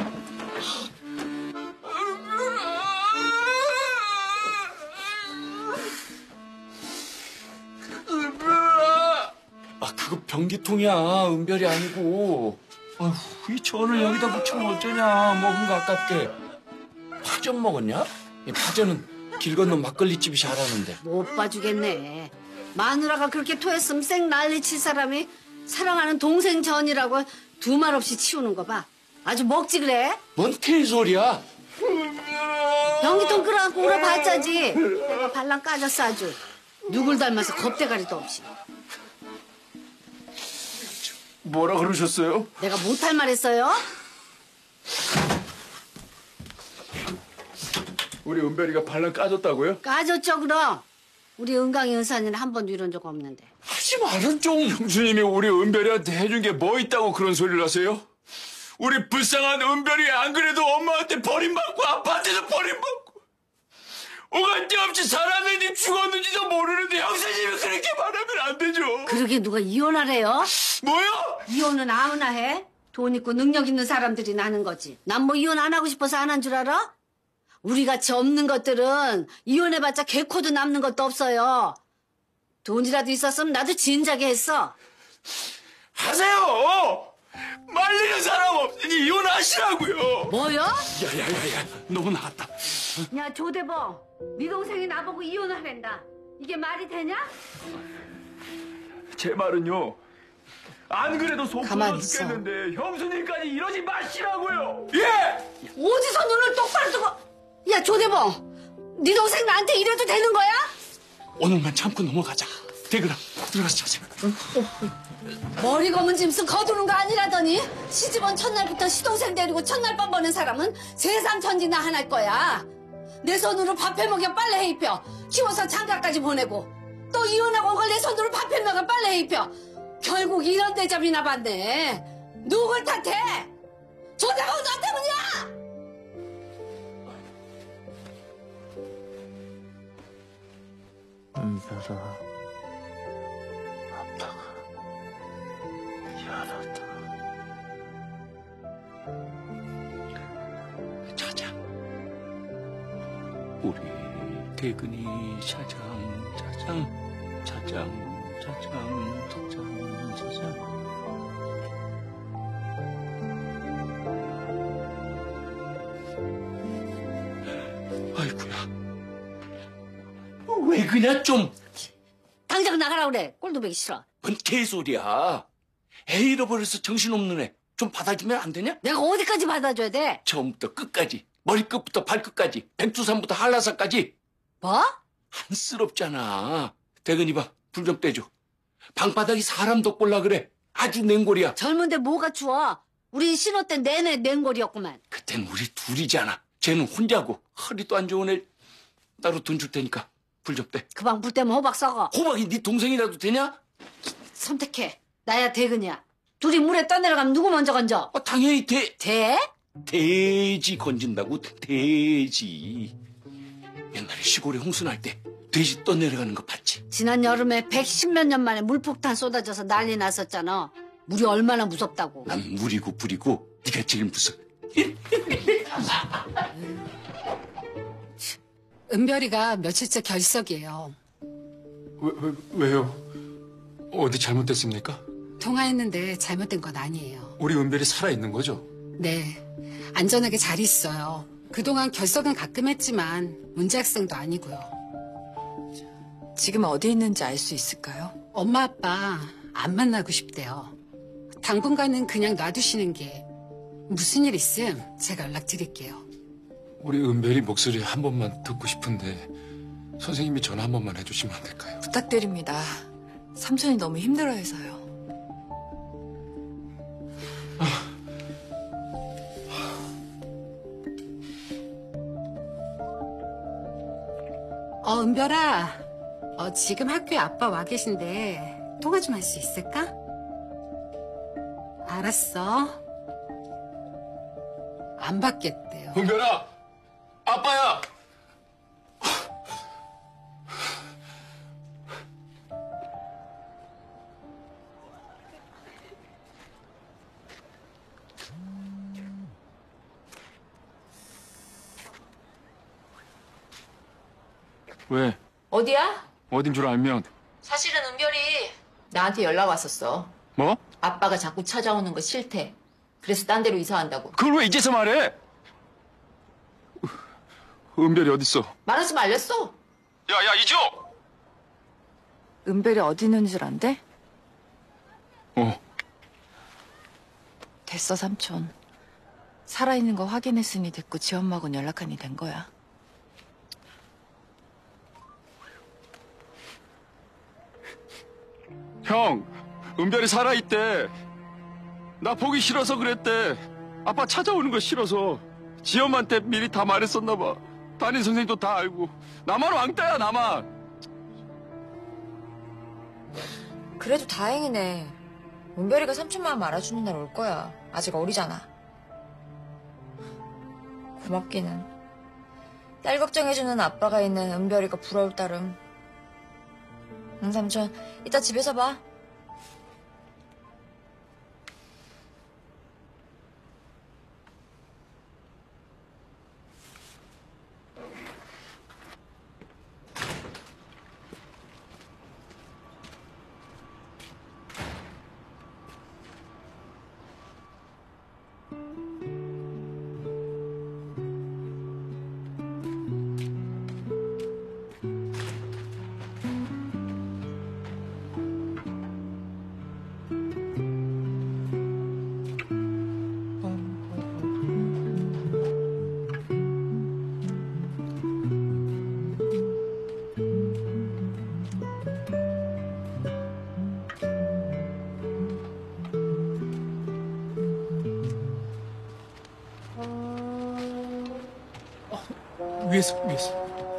Speaker 1: 은별아. 아, 그거 변기통이야. 은별이 아니고. 아휴, 이 전을 여기다 붙이면 어쩌냐. 먹은 거 아깝게. 파전 먹었냐? 이 파전은 길 건너 막걸리집이 잘하는데.
Speaker 3: 못 봐주겠네. 마누라가 그렇게 토했으면 쌩 난리칠 사람이 사랑하는 동생 전이라고 두 말 없이 치우는 거 봐. 아주 먹지 그래?
Speaker 1: 뭔 개소리야?
Speaker 3: 변기통 끌어갖고 울어봤자지. 내가 발랑 까졌어 아주. 누굴 닮아서 겁대가리도 없이.
Speaker 1: 뭐라 그러셨어요?
Speaker 3: 내가 못할 말 했어요?
Speaker 1: 우리 은별이가 발랑 까졌다고요?
Speaker 3: 까졌죠 그럼. 우리 은강이 은사는 한 번도 이런 적 없는데.
Speaker 1: 하지 말은 좀. 형수님이 우리 은별이한테 해준 게 뭐 있다고 그런 소리를 하세요? 우리 불쌍한 은별이 안 그래도 엄마한테 버림받고 아빠한테도 버림받고 오갈 데 없이 살았는지 죽었는지도 모르는데 형수님이 그렇게 말하면 안 되죠.
Speaker 3: 그러게 누가 이혼하래요?
Speaker 1: 뭐요?
Speaker 3: 이혼은 아무나 해. 돈 있고 능력 있는 사람들이 나는 거지. 난 뭐 이혼 안 하고 싶어서 안 한 줄 알아? 우리같이 없는 것들은 이혼해봤자 개코도 남는 것도 없어요. 돈이라도 있었으면 나도 진작에 했어.
Speaker 1: 하세요! 말리는 사람 없으니 이혼하시라고요.
Speaker 3: 뭐요?
Speaker 1: 야야야야, 너무 나갔다.
Speaker 3: 야 조대범, 네 동생이 나보고 이혼하랜다. 이게 말이 되냐?
Speaker 1: 제 말은요. 안 그래도 속 터져
Speaker 3: 가만히 있어.
Speaker 1: 죽겠는데 형수님까지 이러지 마시라고요. 예!
Speaker 3: 어디서 눈을 똑바로 뜨고. 야 조대범, 네 동생 나한테 이래도 되는 거야?
Speaker 1: 오늘만 참고 넘어가자. 대근아, 들어가서 자자.
Speaker 3: 머리 검은 짐승 거두는 거 아니라더니 시집온 첫날부터 시동생 데리고 첫날 뻔 보는 사람은 세상 천지나 하나일 거야. 내 손으로 밥 해먹여 빨래 입혀 키워서 장가까지 보내고 또 이혼하고 온 걸 내 손으로 밥 해먹여 빨래 입혀 결국 이런 대접이나 받네. 누굴 탓해? 조대범 너 때문이야.
Speaker 12: 은별아, 아빠가 미안하다.
Speaker 1: 자자. 우리 대근이 차장 차장 차장 차장 차장 차장. 아이고야. 왜 그냥 좀.
Speaker 3: 당장 나가라 그래. 꼴도 보기 싫어.
Speaker 1: 뭔 개소리야. 애 잃어버려서 정신없는 애 좀 받아주면 안 되냐?
Speaker 3: 내가 어디까지 받아줘야 돼?
Speaker 1: 처음부터 끝까지. 머리끝부터 발끝까지. 백두산부터 한라산까지.
Speaker 3: 뭐?
Speaker 1: 안쓰럽잖아. 대근이 봐. 불 좀 떼줘. 방바닥이 사람도 꼴라 그래. 아주 냉골이야.
Speaker 3: 젊은데 뭐가 추워? 우리 신호 때 내내 냉골이었구만.
Speaker 1: 그땐 우리 둘이잖아. 쟤는 혼자고. 허리도 안 좋은 애. 따로 돈 줄 테니까 불 좀 떼.
Speaker 3: 그 방 불 때면 호박 썩어.
Speaker 1: 호박이 네 동생이라도 되냐?
Speaker 3: 선택해. 나야 대근이야. 둘이 물에 떠내려가면 누구 먼저 건져?
Speaker 1: 어, 당연히 돼.
Speaker 3: 돼?
Speaker 1: 돼지 건진다고. 돼지. 옛날에 시골에 홍수 날 때 돼지 떠내려가는 거 봤지?
Speaker 3: 지난 여름에 백십몇 년 만에 물폭탄 쏟아져서 난리 났었잖아. 물이 얼마나 무섭다고.
Speaker 1: 난 물이고 불이고 네가 제일 무서워.
Speaker 15: 은별이가 며칠째 결석이에요.
Speaker 11: 왜, 왜, 왜요? 어디 잘못됐습니까?
Speaker 15: 통화했는데 잘못된 건 아니에요.
Speaker 11: 우리 은별이 살아있는 거죠?
Speaker 15: 네, 안전하게 잘 있어요. 그동안 결석은 가끔 했지만 문제 학생도 아니고요.
Speaker 2: 지금 어디 있는지 알 수 있을까요?
Speaker 15: 엄마 아빠 안 만나고 싶대요. 당분간은 그냥 놔두시는 게 무슨 일 있음 제가 연락드릴게요.
Speaker 11: 우리 은별이 목소리 한 번만 듣고 싶은데 선생님이 전화 한 번만 해주시면 안 될까요?
Speaker 2: 부탁드립니다. 삼촌이 너무 힘들어해서요.
Speaker 15: 어, 은별아. 어, 지금 학교에 아빠 와 계신데 통화 좀 할 수 있을까? 알았어. 안 받겠대요.
Speaker 11: 은별아! 아빠야!
Speaker 16: 왜?
Speaker 17: 어디야?
Speaker 16: 어딘 줄 알면.
Speaker 17: 사실은 은별이 나한테 연락 왔었어.
Speaker 16: 뭐?
Speaker 17: 아빠가 자꾸 찾아오는 거 싫대. 그래서 딴 데로 이사한다고.
Speaker 16: 그걸 왜 이제서 말해? 은별이 어딨어?
Speaker 17: 말하지 말랬어.
Speaker 16: 야, 야, 이조!
Speaker 2: 은별이 어디 있는 줄 안대?
Speaker 16: 어.
Speaker 2: 됐어, 삼촌. 살아있는 거 확인했으니 됐고 지 엄마하고는 연락하니 된 거야.
Speaker 16: 형, 은별이 살아있대. 나 보기 싫어서 그랬대. 아빠 찾아오는 거 싫어서. 지엄한테 미리 다 말했었나 봐. 담임 선생님도 다 알고. 나만 왕따야, 나만.
Speaker 17: 그래도 다행이네. 은별이가 삼촌 마음 알아주는 날 올 거야. 아직 어리잖아. 고맙기는. 딸 걱정해주는 아빠가 있는 은별이가 부러울 따름. 응, 삼촌. 이따 집에서 봐.
Speaker 11: 위에서, 위에서.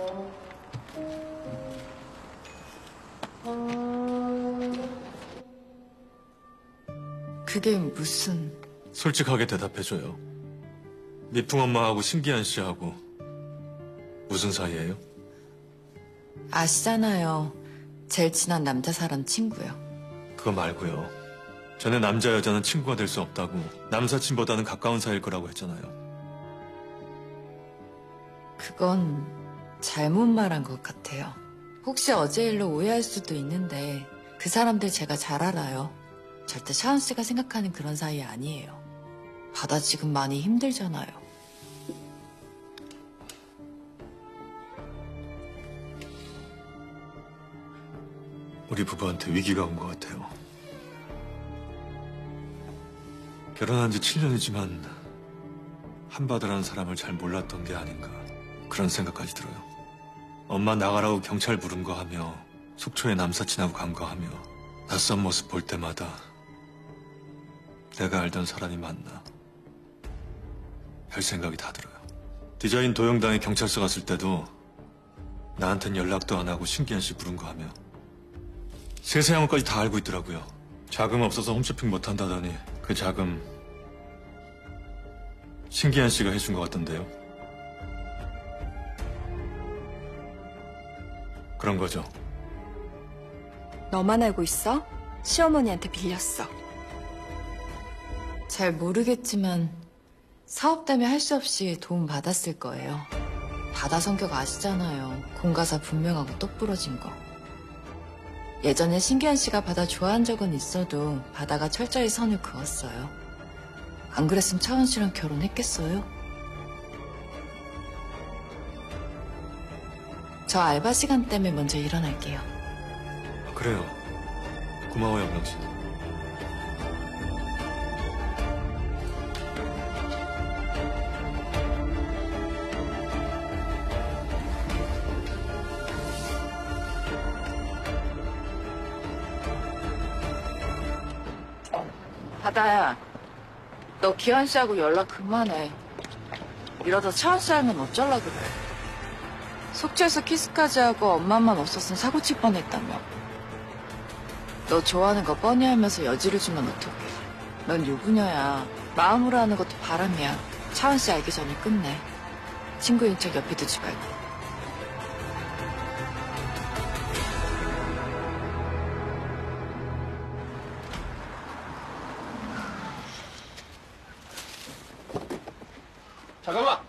Speaker 2: 그게 무슨...
Speaker 10: 솔직하게 대답해줘요. 미풍 엄마하고 신기한 씨하고 무슨 사이예요?
Speaker 2: 아시잖아요. 제일 친한 남자 사람 친구요.
Speaker 10: 그거 말고요. 전에 남자 여자는 친구가 될 수 없다고 남사친보다는 가까운 사이일 거라고 했잖아요.
Speaker 2: 그건 잘못 말한 것 같아요. 혹시 어제 일로 오해할 수도 있는데 그 사람들 제가 잘 알아요. 절대 차은 씨가 생각하는 그런 사이 아니에요. 바다 지금 많이 힘들잖아요.
Speaker 10: 우리 부부한테 위기가 온 것 같아요. 결혼한 지 칠 년이지만 한바다라는 사람을 잘 몰랐던 게 아닌가 그런 생각까지 들어요. 엄마 나가라고 경찰 부른 거 하며 속초에 남사친하고 간 거 하며 낯선 모습 볼 때마다 내가 알던 사람이 맞나 별 생각이 다 들어요. 디자인 도용당에 경찰서 갔을 때도 나한텐 연락도 안 하고 신기한 씨 부른 거 하며 세세한 것까지 다 알고 있더라고요. 자금 없어서 홈쇼핑 못 한다더니 그 자금 신기한 씨가 해준 것 같던데요. 그런 거죠.
Speaker 7: 너만 알고 있어? 시어머니한테 빌렸어.
Speaker 2: 잘 모르겠지만 사업 때문에 할 수 없이 도움 받았을 거예요. 바다 성격 아시잖아요. 공가사 분명하고 똑부러진 거. 예전에 신기한 씨가 바다 좋아한 적은 있어도 바다가 철저히 선을 그었어요. 안 그랬으면 차은 씨랑 결혼했겠어요? 저 알바 시간 때문에 먼저 일어날게요.
Speaker 10: 그래요. 고마워요, 영경 씨.
Speaker 2: 바다야, 너 기한 씨하고 연락 그만해. 이러다 차은 씨 알면 어쩌려고 그래. 속초에서 키스까지 하고 엄마만 없었으면 사고 칠 뻔했다며. 너 좋아하는 거 뻔히 알면서 여지를 주면 어떡해. 넌 유부녀야. 마음으로 하는 것도 바람이야. 차은 씨 알기 전에 끝내. 친구인 척 옆에 두지 말고.
Speaker 6: 잠깐만.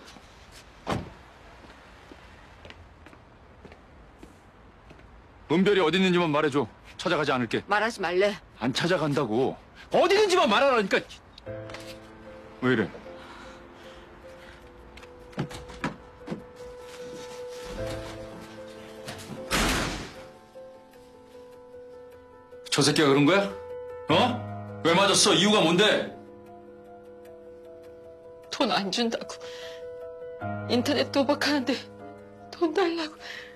Speaker 6: 은별이 어디 있는지만 말해줘. 찾아가지 않을게.
Speaker 5: 말하지 말래.
Speaker 6: 안 찾아간다고. 어디 있는지만 말하라니까. 왜 이래? 저 새끼가 그런 거야? 어? 왜 맞았어? 이유가 뭔데?
Speaker 5: 돈 안 준다고. 인터넷 도박하는데 돈 달라고.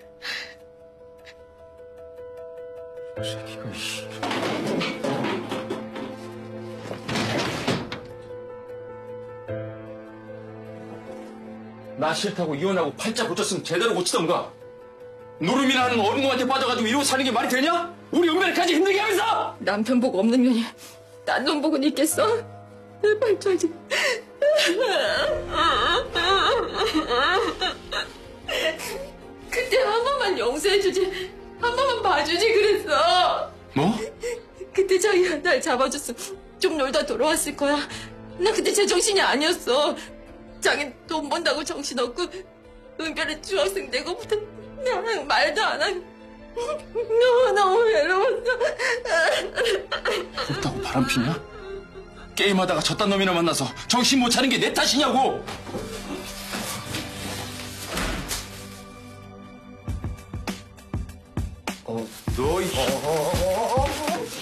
Speaker 6: 저 새끼가 씨. 나 싫다고 이혼하고 팔자 고쳤으면 제대로 고치던가. 노름이나 하는 어른놈한테 빠져가지고 이러고 사는 게 말이 되냐? 우리 은별이까지 힘들게 하면서!
Speaker 5: 남편 복 없는 년이 딴 놈 복은 있겠어? 내 발자지. 그때 한 번만 용서해주지, 한 번만 봐주지 그랬어.
Speaker 6: 뭐?
Speaker 5: 그때 자기가 날 잡아줬으면 좀 놀다 돌아왔을 거야. 나 그때 제정신이 아니었어. 자기 돈 번다고 정신없고 은별이 중학생 되고부터 나랑 말도 안 하고 너무너무 외로웠어.
Speaker 6: 그렇다고 바람피냐? 게임하다가 저딴 놈이나 만나서 정신 못 차린 게 내 탓이냐고! 어, 너 이... 어, 어, 어, 어.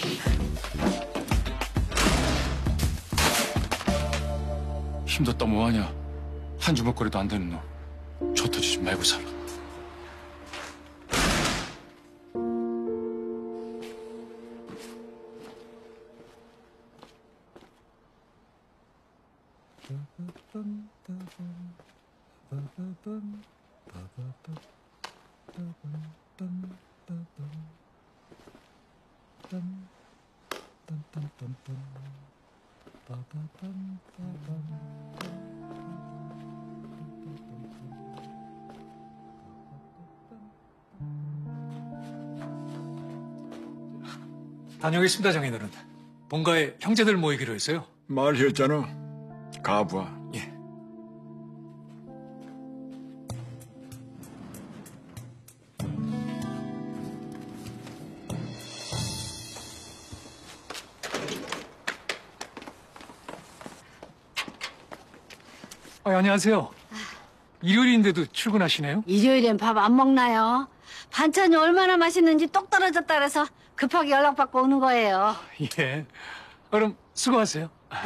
Speaker 6: 힘뒀다 뭐하냐? 한 주먹거리도 안 되는 놈. 저 터지지 말고 살아.
Speaker 11: 다녀오겠습니다, 장인어른. 본가에 형제들 모이기로 했어요.
Speaker 18: 말했잖아. 가봐.
Speaker 11: 예. 아, 안녕하세요. 일요일인데도 출근하시네요?
Speaker 3: 일요일엔 밥 안 먹나요? 반찬이 얼마나 맛있는지 똑 떨어졌다 그래서 급하게 연락받고 오는 거예요.
Speaker 11: 예. 그럼 수고하세요.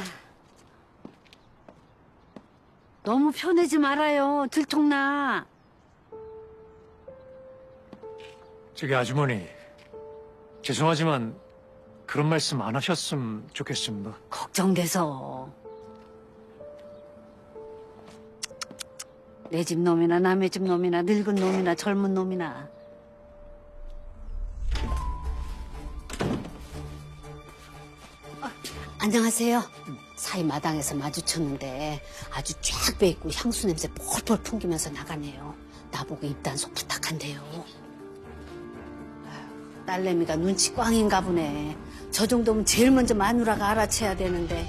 Speaker 3: 너무 편해지 말아요. 들통나.
Speaker 11: 저기 아주머니, 죄송하지만 그런 말씀 안 하셨으면 좋겠습니다.
Speaker 3: 걱정돼서. 내 집 놈이나 남의 집 놈이나 늙은 놈이나 젊은 놈이나. 어, 안녕하세요. 사이 마당에서 마주쳤는데 아주 쫙 배있고 향수 냄새 폴폴 풍기면서 나가네요. 나보고 입단속 부탁한대요. 아유, 딸내미가 눈치 꽝인가 보네. 저 정도면 제일 먼저 마누라가 알아채야 되는데.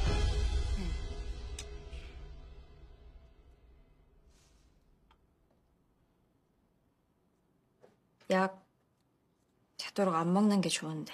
Speaker 17: 약 되도록 안 먹는 게 좋은데.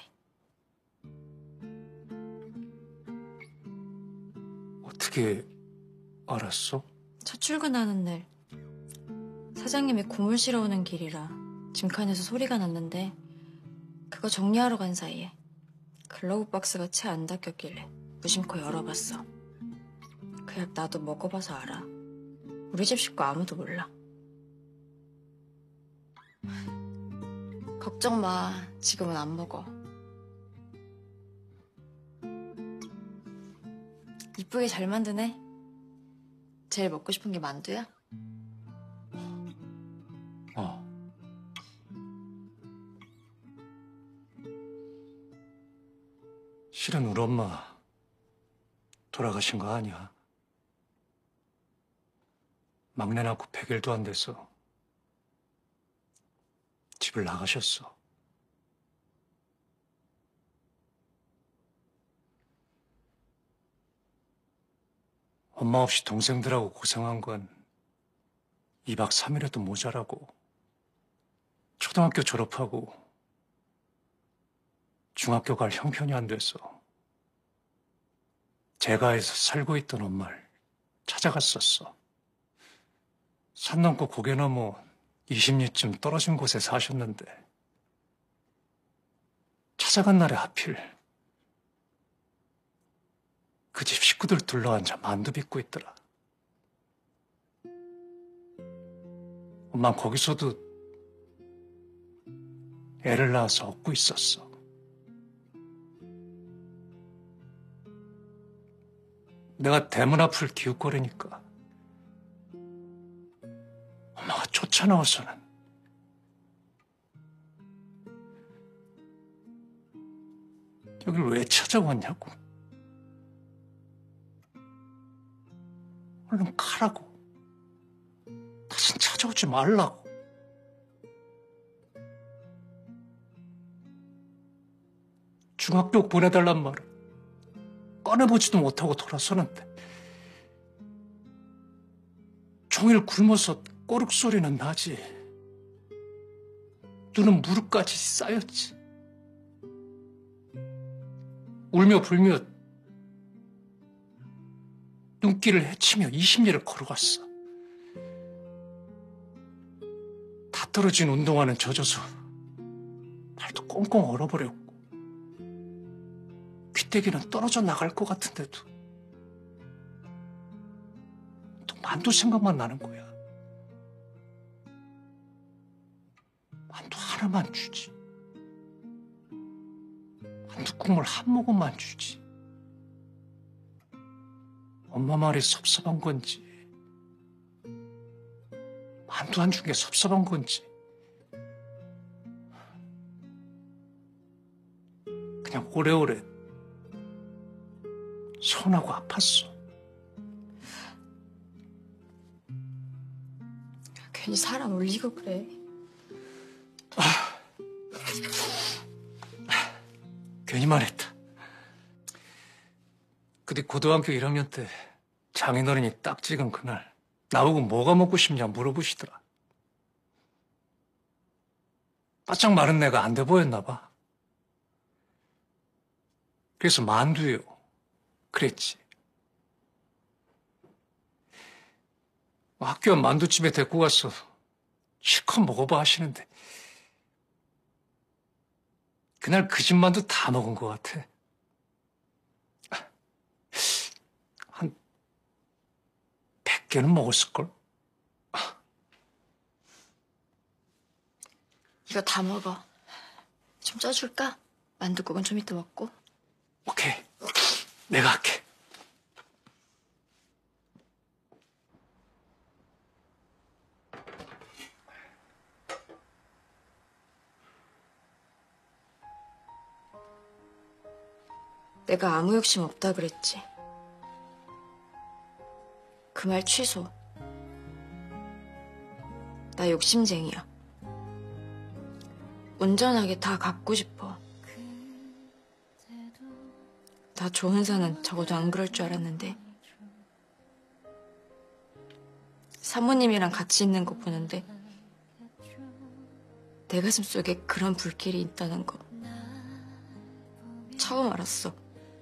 Speaker 11: 어떻게 알았어?
Speaker 17: 첫 출근하는 날 사장님이 고물 실어 오는 길이라 짐칸에서 소리가 났는데 그거 정리하러 간 사이에 글로브 박스가 채 안 닫혔길래 무심코 열어봤어. 그 약 나도 먹어봐서 알아. 우리 집 식구 아무도 몰라. 걱정 마. 지금은 안 먹어. 이쁘게 잘 만드네. 제일 먹고 싶은 게 만두야?
Speaker 11: 어. 실은 우리 엄마 돌아가신 거 아니야. 막내 낳고 백 일도 안 돼서 집을 나가셨어. 엄마 없이 동생들하고 고생한 건 이 박 삼 일에도 모자라고 초등학교 졸업하고 중학교 갈 형편이 안 돼서 제가에서 살고 있던 엄마를 찾아갔었어. 산 넘고 고개 넘어 이십 리쯤 떨어진 곳에 사셨는데 찾아간 날에 하필 그 집 식구들 둘러앉아 만두 빚고 있더라. 엄만 거기서도 애를 낳아서 얻고 있었어. 내가 대문 앞을 기웃거리니까 엄마가 쫓아나와서는 여길 왜 찾아왔냐고. 얼른 가라고. 다신 찾아오지 말라고. 중학교 보내달란 말을 꺼내보지도 못하고 돌아서는데 종일 굶어서 꼬륵 소리는 나지. 눈은 무릎까지 쌓였지. 울며 불며 눈길을 헤치며 이십 리를 걸어갔어. 다 떨어진 운동화는 젖어서 발도 꽁꽁 얼어버렸고 귀때기는 떨어져 나갈 것 같은데도 또 만두 생각만 나는 거야. 만두 하나만 주지. 만두 국물 한 모금만 주지. 엄마 말이 섭섭한 건지 만두 안 준 게 섭섭한 건지 그냥 오래오래 서운하고 아팠어.
Speaker 17: 괜히 사람 울리고 그래.
Speaker 11: 아, 괜히 말했다. 그때 고등학교 일 학년 때 장인어른이 딱 찍은 그날 나보고 뭐가 먹고 싶냐 물어보시더라. 바짝 마른 내가 안 돼 보였나 봐. 그래서 만두요 그랬지. 학교 만두집에 데리고 가서 실컷 먹어봐 하시는데 그날 그 집 만두 다 먹은 것 같아. 한 백 개는 먹었을걸?
Speaker 17: 이거 다 먹어. 좀 쪄줄까? 만두국은 좀 이따 먹고.
Speaker 11: 오케이. 내가 할게.
Speaker 17: 내가 아무 욕심 없다 그랬지. 그 말 취소. 나 욕심쟁이야. 온전하게 다 갖고 싶어. 나 조은사는 적어도 안 그럴 줄 알았는데 사모님이랑 같이 있는 거 보는데 내 가슴 속에 그런 불길이 있다는 거 처음 알았어.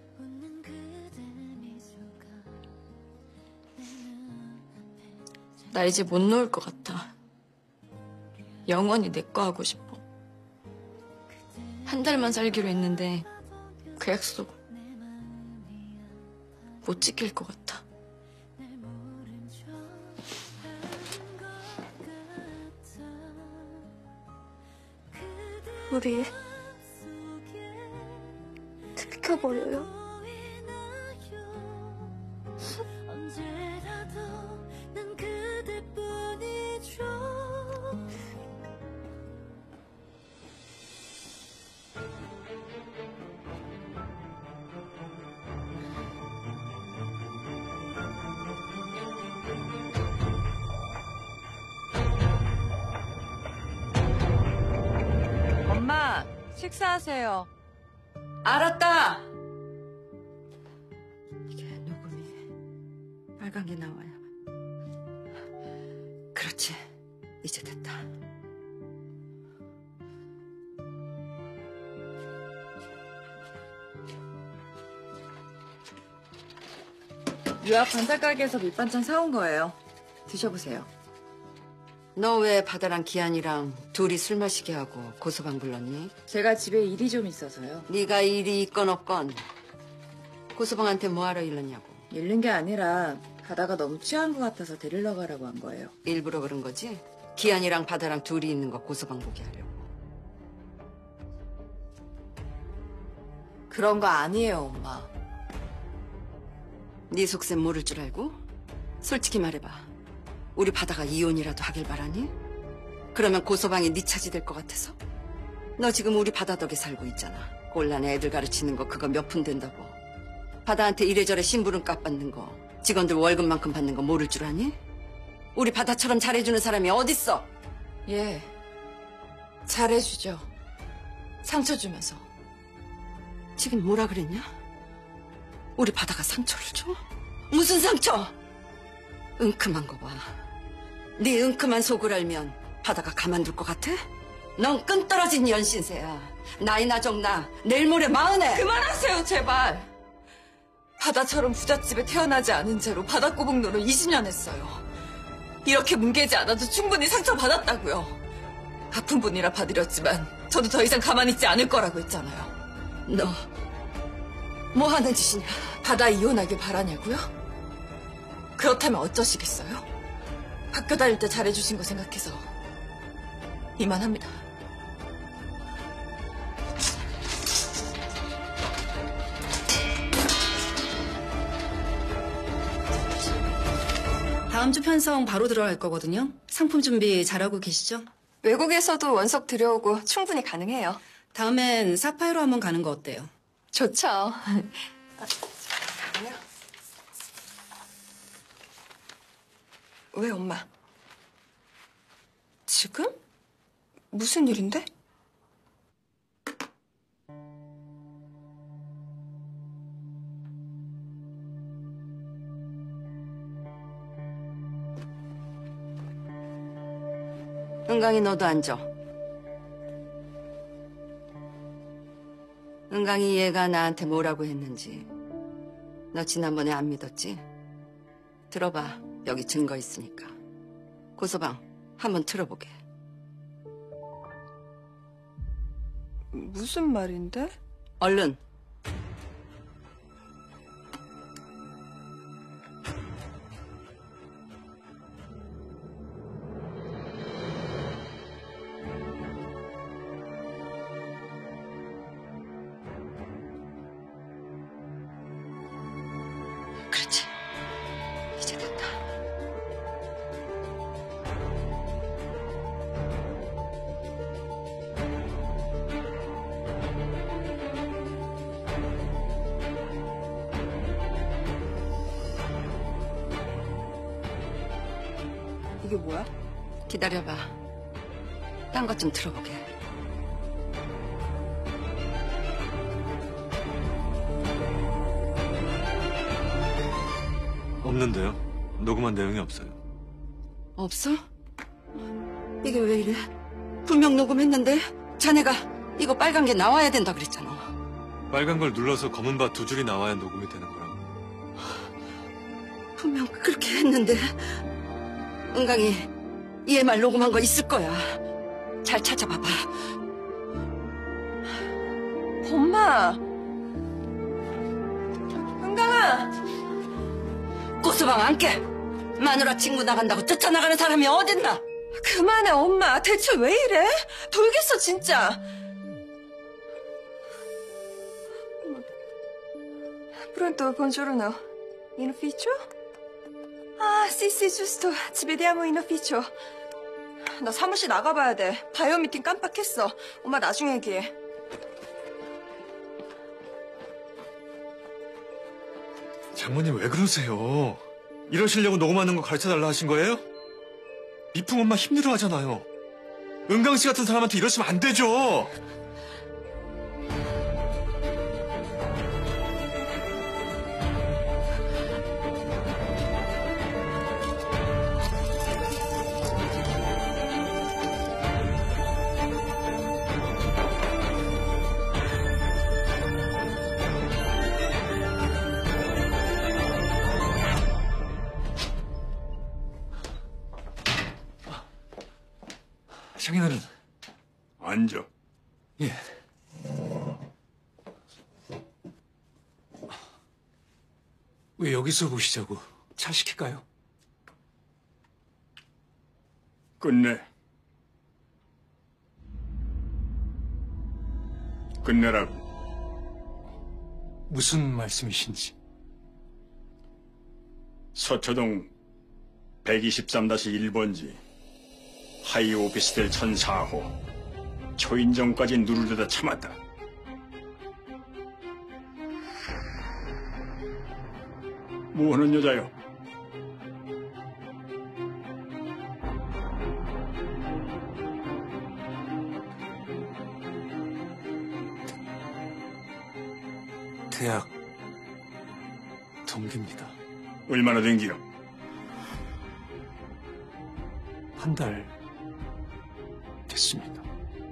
Speaker 17: 나 이제 못 놓을 것 같아. 영원히 내 거 하고 싶어. 한 달만 살기로 했는데 그 약속 못 지킬 것 같아. 우리 들켜버려요?
Speaker 2: 엄마, 식사하세요. 알았다.
Speaker 15: 이게 녹음이 빨간 게 나와요. 그렇지. 이제 됐다.
Speaker 2: 유학 반찬가게에서 밑반찬 사온 거예요. 드셔보세요.
Speaker 15: 너 왜 바다랑 기한이랑 둘이 술 마시게 하고 고소방 불렀니?
Speaker 2: 제가 집에 일이 좀 있어서요.
Speaker 15: 네가 일이 있건 없건 고소방한테 뭐하러 일렀냐고.
Speaker 2: 잃는 게 아니라 바다가 너무 취한 것 같아서 데리러 가라고 한 거예요.
Speaker 15: 일부러 그런 거지? 기한이랑 바다랑 둘이 있는 거 고소방 보게 하려고.
Speaker 2: 그런 거 아니에요, 엄마.
Speaker 15: 네 속셈 모를 줄 알고? 솔직히 말해봐. 우리 바다가 이혼이라도 하길 바라니? 그러면 고소방이 네 차지 될 것 같아서? 너 지금 우리 바다 덕에 살고 있잖아. 곤란해 애들 가르치는 거 그거 몇 푼 된다고. 바다한테 이래저래 심부름값 받는 거, 직원들 월급만큼 받는 거 모를 줄 아니? 우리 바다처럼 잘해주는 사람이 어딨어?
Speaker 2: 예, 잘해주죠. 상처 주면서.
Speaker 15: 지금 뭐라 그랬냐? 우리 바다가 상처를 줘? 무슨 상처? 은큼한 거 봐. 네 은큼한 속을 알면 바다가 가만둘 것 같아? 넌 끈떨어진 연신세야. 나이나 적나 내일 모레 마흔에.
Speaker 2: 그만하세요, 제발. 바다처럼 부잣집에 태어나지 않은 채로 바닷고북 노릇 이십 년 했어요. 이렇게 뭉개지 않아도 충분히 상처받았다고요. 아픈 분이라 봐드렸지만 저도 더 이상 가만히 있지 않을 거라고 했잖아요.
Speaker 15: 너 뭐 하는 짓이냐?
Speaker 2: 바다 이혼하길 바라냐고요? 그렇다면 어쩌시겠어요? 학교 다닐 때 잘해주신 거 생각해서 이만합니다.
Speaker 18: 다음 주 편성 바로 들어갈 거거든요. 상품 준비 잘하고 계시죠?
Speaker 7: 외국에서도 원석 들여오고 충분히 가능해요.
Speaker 18: 다음엔 사파이로 한번 가는 거 어때요?
Speaker 7: 좋죠. 왜 엄마? 지금? 무슨 일인데?
Speaker 15: 은강이 너도 앉아. 은강이 얘가 나한테 뭐라고 했는지 너 지난번에 안 믿었지? 들어봐. 여기 증거 있으니까. 고서방, 한번 들어보게.
Speaker 7: 무슨 말인데?
Speaker 15: 얼른. 그렇지. 이제 됐다.
Speaker 7: 이게 뭐야?
Speaker 15: 기다려봐. 딴 것 좀 들어보게.
Speaker 10: 없는데요. 녹음한 내용이 없어요.
Speaker 15: 없어? 이게 왜 이래? 분명 녹음했는데 자네가 이거 빨간 게 나와야 된다 그랬잖아.
Speaker 10: 빨간 걸 눌러서 검은 바 두 줄이 나와야 녹음이 되는 거라고.
Speaker 15: 분명 그렇게 했는데 은강이 얘 말 녹음한 거 있을 거야. 잘 찾아봐봐.
Speaker 7: 엄마! 은강아!
Speaker 15: 고서방 안 깨! 마누라 친구 나간다고 쫓아나가는 사람이 어딨나?
Speaker 7: 그만해, 엄마. 대체 왜 이래? 돌겠어, 진짜. Pronto, buongiorno. In ufficio? 아, sì, sì, giusto. Ci vediamo in ufficio. 나 사무실 나가봐야 돼. 바이오 미팅 깜빡했어. 엄마 나중에 얘기해.
Speaker 10: 장모님 왜 그러세요? 이러시려고 녹음하는 거 가르쳐달라 하신 거예요? 미풍 엄마 힘들어하잖아요. 은강 씨 같은 사람한테 이러시면 안 되죠. 장인어른.
Speaker 6: 앉아.
Speaker 11: 예. 왜 여기서 보시자고? 차 시킬까요?
Speaker 6: 끝내. 끝내라고.
Speaker 11: 무슨 말씀이신지.
Speaker 6: 서초동 백이십삼 일 번지 하이 오피스텔 천사 호 초인종까지 누르려다 참았다. 뭐하는 여자요?
Speaker 11: 대학 동기입니다.
Speaker 6: 얼마나 된기요?
Speaker 11: 한 달 됐습니다.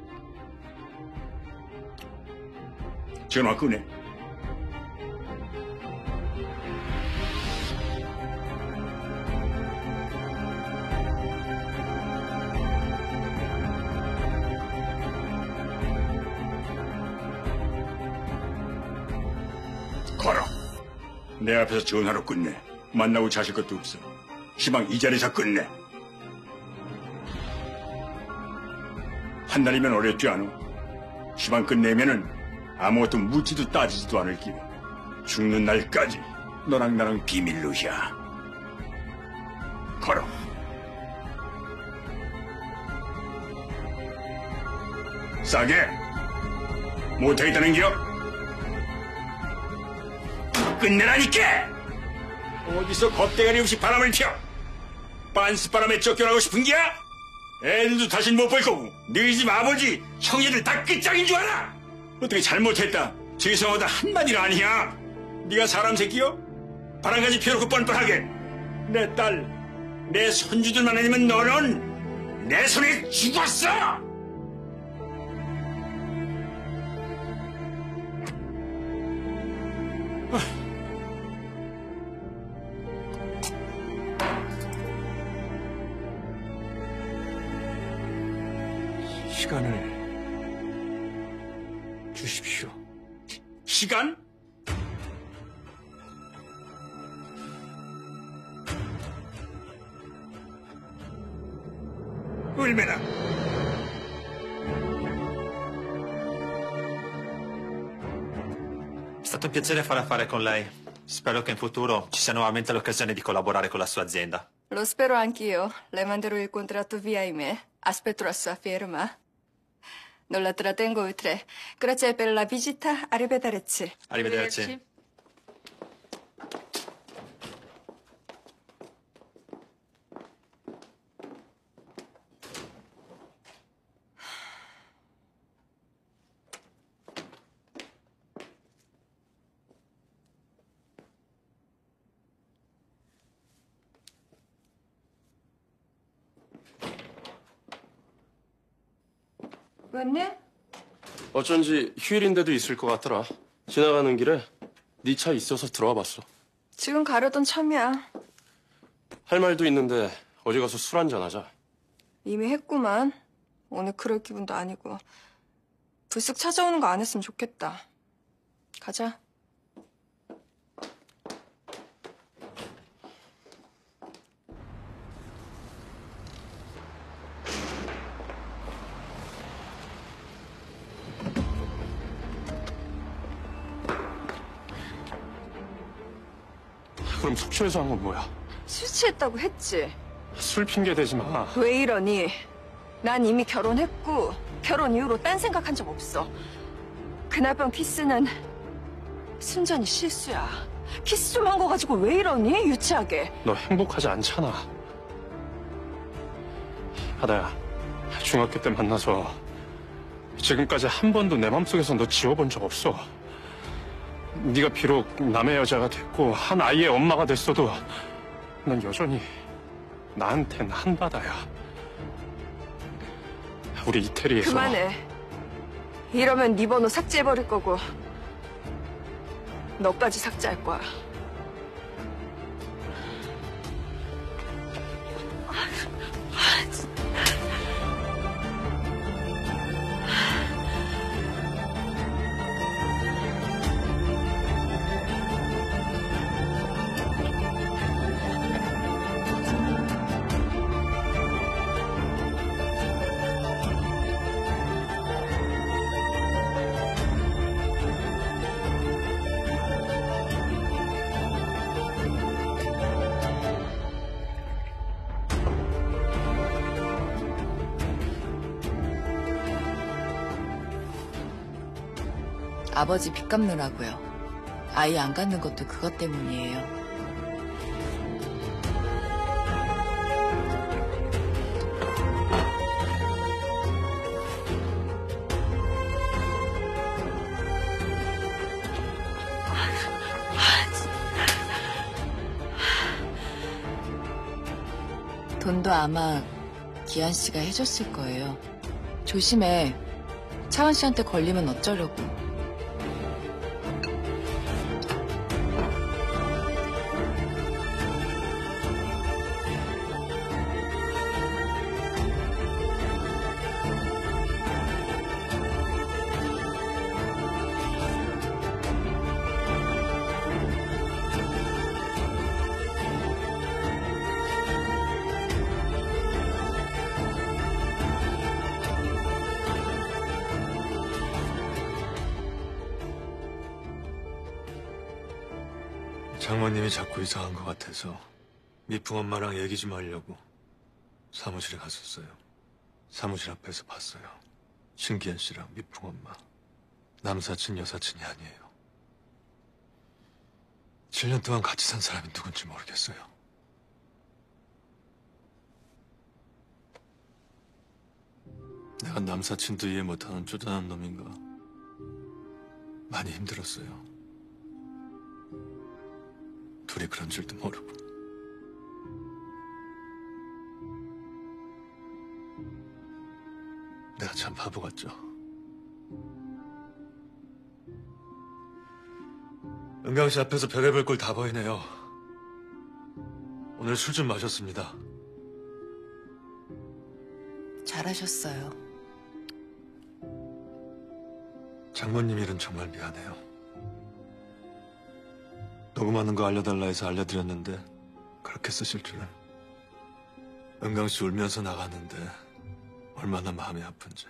Speaker 6: 전화 끄네. 걸어. 내 앞에서 전화로 끝내. 만나고 자실 것도 없어. 시방 이 자리에서 끝내. 한 달이면 어렵지 않아. 시방 끝내면은 아무것도 묻지도 따지지도 않을 길. 죽는 날까지 너랑 나랑 비밀로야. 걸어. 싸게 못하겠다는 겨? 끝내라니까! 어디서 겁대가리 없이 바람을 펴? 빤스 바람에 쫓겨나고 싶은 기야? 애들도 다신 못 볼 거고 너희 집 아버지, 형제들 다 끝장인 줄 알아? 어떻게 잘못했다, 죄송하다 한마디가 아니야. 네가 사람 새끼여? 바람까지 펴놓고 뻔뻔하게. 내 딸, 내 손주들만 아니면 너는 내 손에 죽었어!
Speaker 11: 시간을 주십시오.
Speaker 1: 시간? 얼마나?
Speaker 19: È stato un piacere fare affare con lei. Spero che in futuro ci sia nuovamente l'occasione di collaborare con la sua azienda.
Speaker 7: Lo spero anch'io. Le manderò il contratto via email. Aspetto la sua firma. Non la trattengo oltre. Grazie per la visita. Arrivederci.
Speaker 19: Arrivederci.
Speaker 7: 웬일?
Speaker 14: 어쩐지 휴일인데도 있을 것 같더라. 지나가는 길에 네 차 있어서 들어와 봤어.
Speaker 7: 지금 가려던 참이야.
Speaker 14: 할 말도 있는데 어디 가서 술 한잔 하자.
Speaker 7: 이미 했구만. 오늘 그럴 기분도 아니고. 불쑥 찾아오는 거 안 했으면 좋겠다. 가자.
Speaker 14: 그럼 속초에서 한 건 뭐야?
Speaker 7: 술 취했다고 했지.
Speaker 14: 술 핑계 대지 마.
Speaker 7: 왜 이러니? 난 이미 결혼했고 결혼 이후로 딴 생각한 적 없어. 그날 밤 키스는 순전히 실수야. 키스 좀 한 거 가지고 왜 이러니? 유치하게.
Speaker 14: 너 행복하지 않잖아. 바다야, 중학교 때 만나서 지금까지 한 번도 내 맘속에서 너 지워본 적 없어. 네가 비록 남의 여자가 됐고 한 아이의 엄마가 됐어도 넌 여전히 나한텐 한바다야. 우리 이태리에서
Speaker 7: 그만해. 이러면 네 번호 삭제해버릴 거고 너까지 삭제할 거야.
Speaker 2: 아버지 빚 갚느라고요. 아이 안 갖는 것도 그것 때문이에요. 돈도 아마 기한 씨가 해줬을 거예요. 조심해. 차원 씨한테 걸리면 어쩌려고.
Speaker 10: 장모님이 자꾸 이상한 것 같아서 미풍 엄마랑 얘기 좀 하려고 사무실에 갔었어요. 사무실 앞에서 봤어요. 신기한 씨랑 미풍 엄마. 남사친 여사친이 아니에요. 칠 년 동안 같이 산 사람이 누군지 모르겠어요. 내가 남사친도 이해 못하는 쪼잔한 놈인가. 많이 힘들었어요. 둘이 그런 줄도 모르고. 내가 참 바보 같죠. 은강 씨 앞에서 별의별 꼴 다 보이네요. 오늘 술 좀 마셨습니다.
Speaker 2: 잘하셨어요.
Speaker 10: 장모님 일은 정말 미안해요. 녹음하는 거 알려달라 해서 알려드렸는데 그렇게 쓰실 줄은. 은강 씨 울면서 나갔는데 얼마나 마음이 아픈지.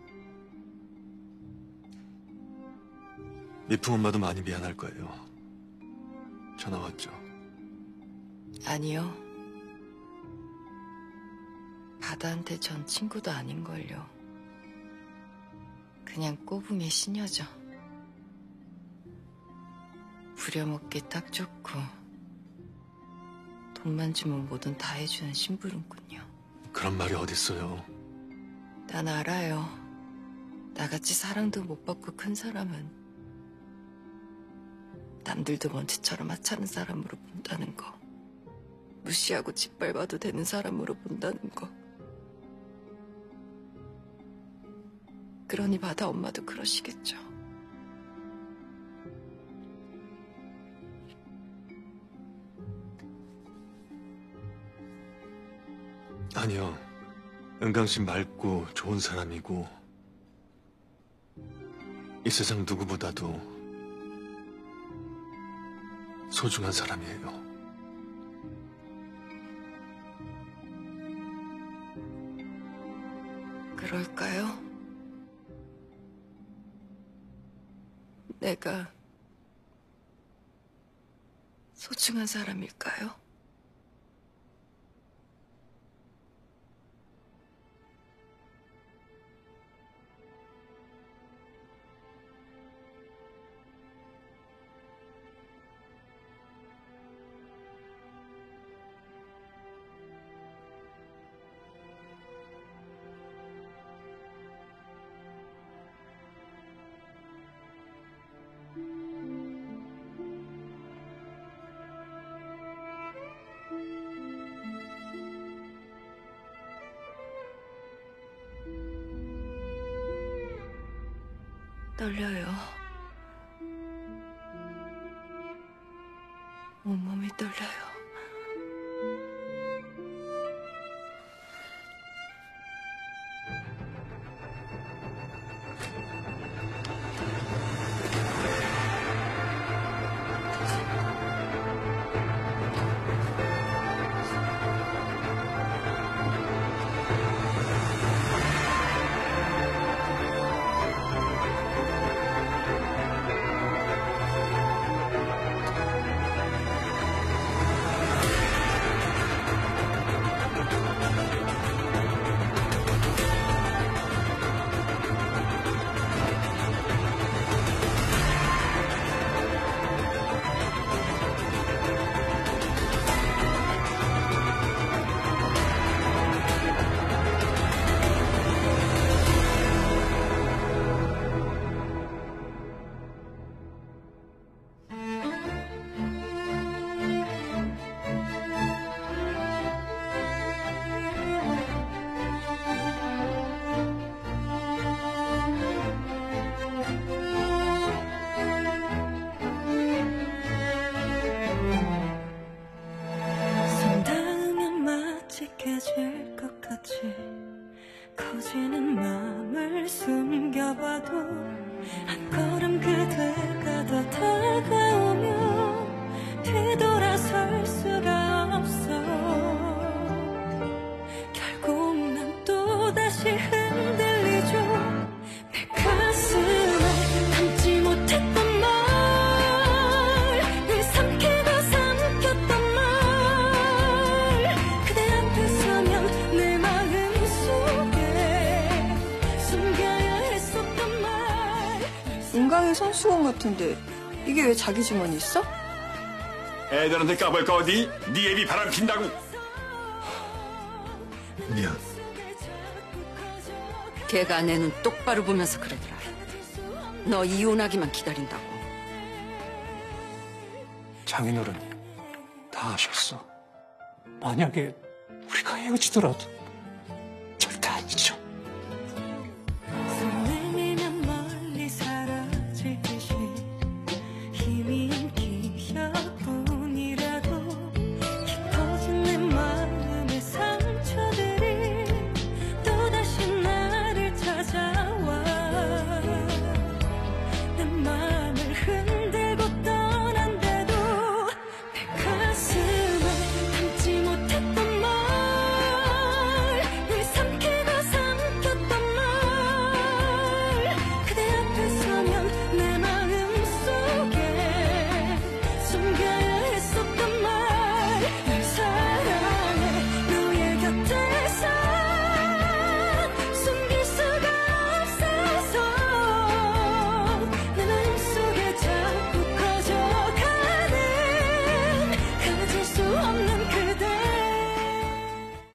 Speaker 10: 미풍 엄마도 많이 미안할 거예요. 전화 왔죠?
Speaker 2: 아니요. 바다한테 전 친구도 아닌걸요. 그냥 꼬붕의 시녀죠. 부려먹기 딱 좋고 돈만 주면 뭐든 다 해주는 심부름꾼요.
Speaker 10: 그런 말이 어딨어요.
Speaker 2: 난 알아요. 나같이 사랑도 못 받고 큰 사람은 남들도 먼지처럼 하찮은 사람으로 본다는 거. 무시하고 짓밟아도 되는 사람으로 본다는 거. 그러니 바다 엄마도 그러시겠죠.
Speaker 10: 아니요. 은강 씨 맑고 좋은 사람이고 이 세상 누구보다도 소중한 사람이에요.
Speaker 2: 그럴까요? 내가 소중한 사람일까요? 떨려요. 온몸이 떨려요.
Speaker 20: 익숙해질 것 같이 커지는 맘을 숨겨봐도 한 걸음 그대가 더 다가오면 뒤돌아설 수가 없어. 결국 난 또다시 흔들리죠. 내 가슴에 담지 못했던 말, 늘 삼키고 삼켰던 말, 그대 앞에 서면 내 마음속에 숨겨야 했었던 말.
Speaker 7: 은강이 손수건 같은데 이게 왜 자기 주머니 있어?
Speaker 16: 애들한테 까볼까 어디? 네 애비 바람 핀다고.
Speaker 10: 미안.
Speaker 15: 걔가 내 눈 똑바로 보면서 그러더라. 너 이혼하기만 기다린다고.
Speaker 11: 장인어른이 다 아셨어. 만약에 우리가 헤어지더라도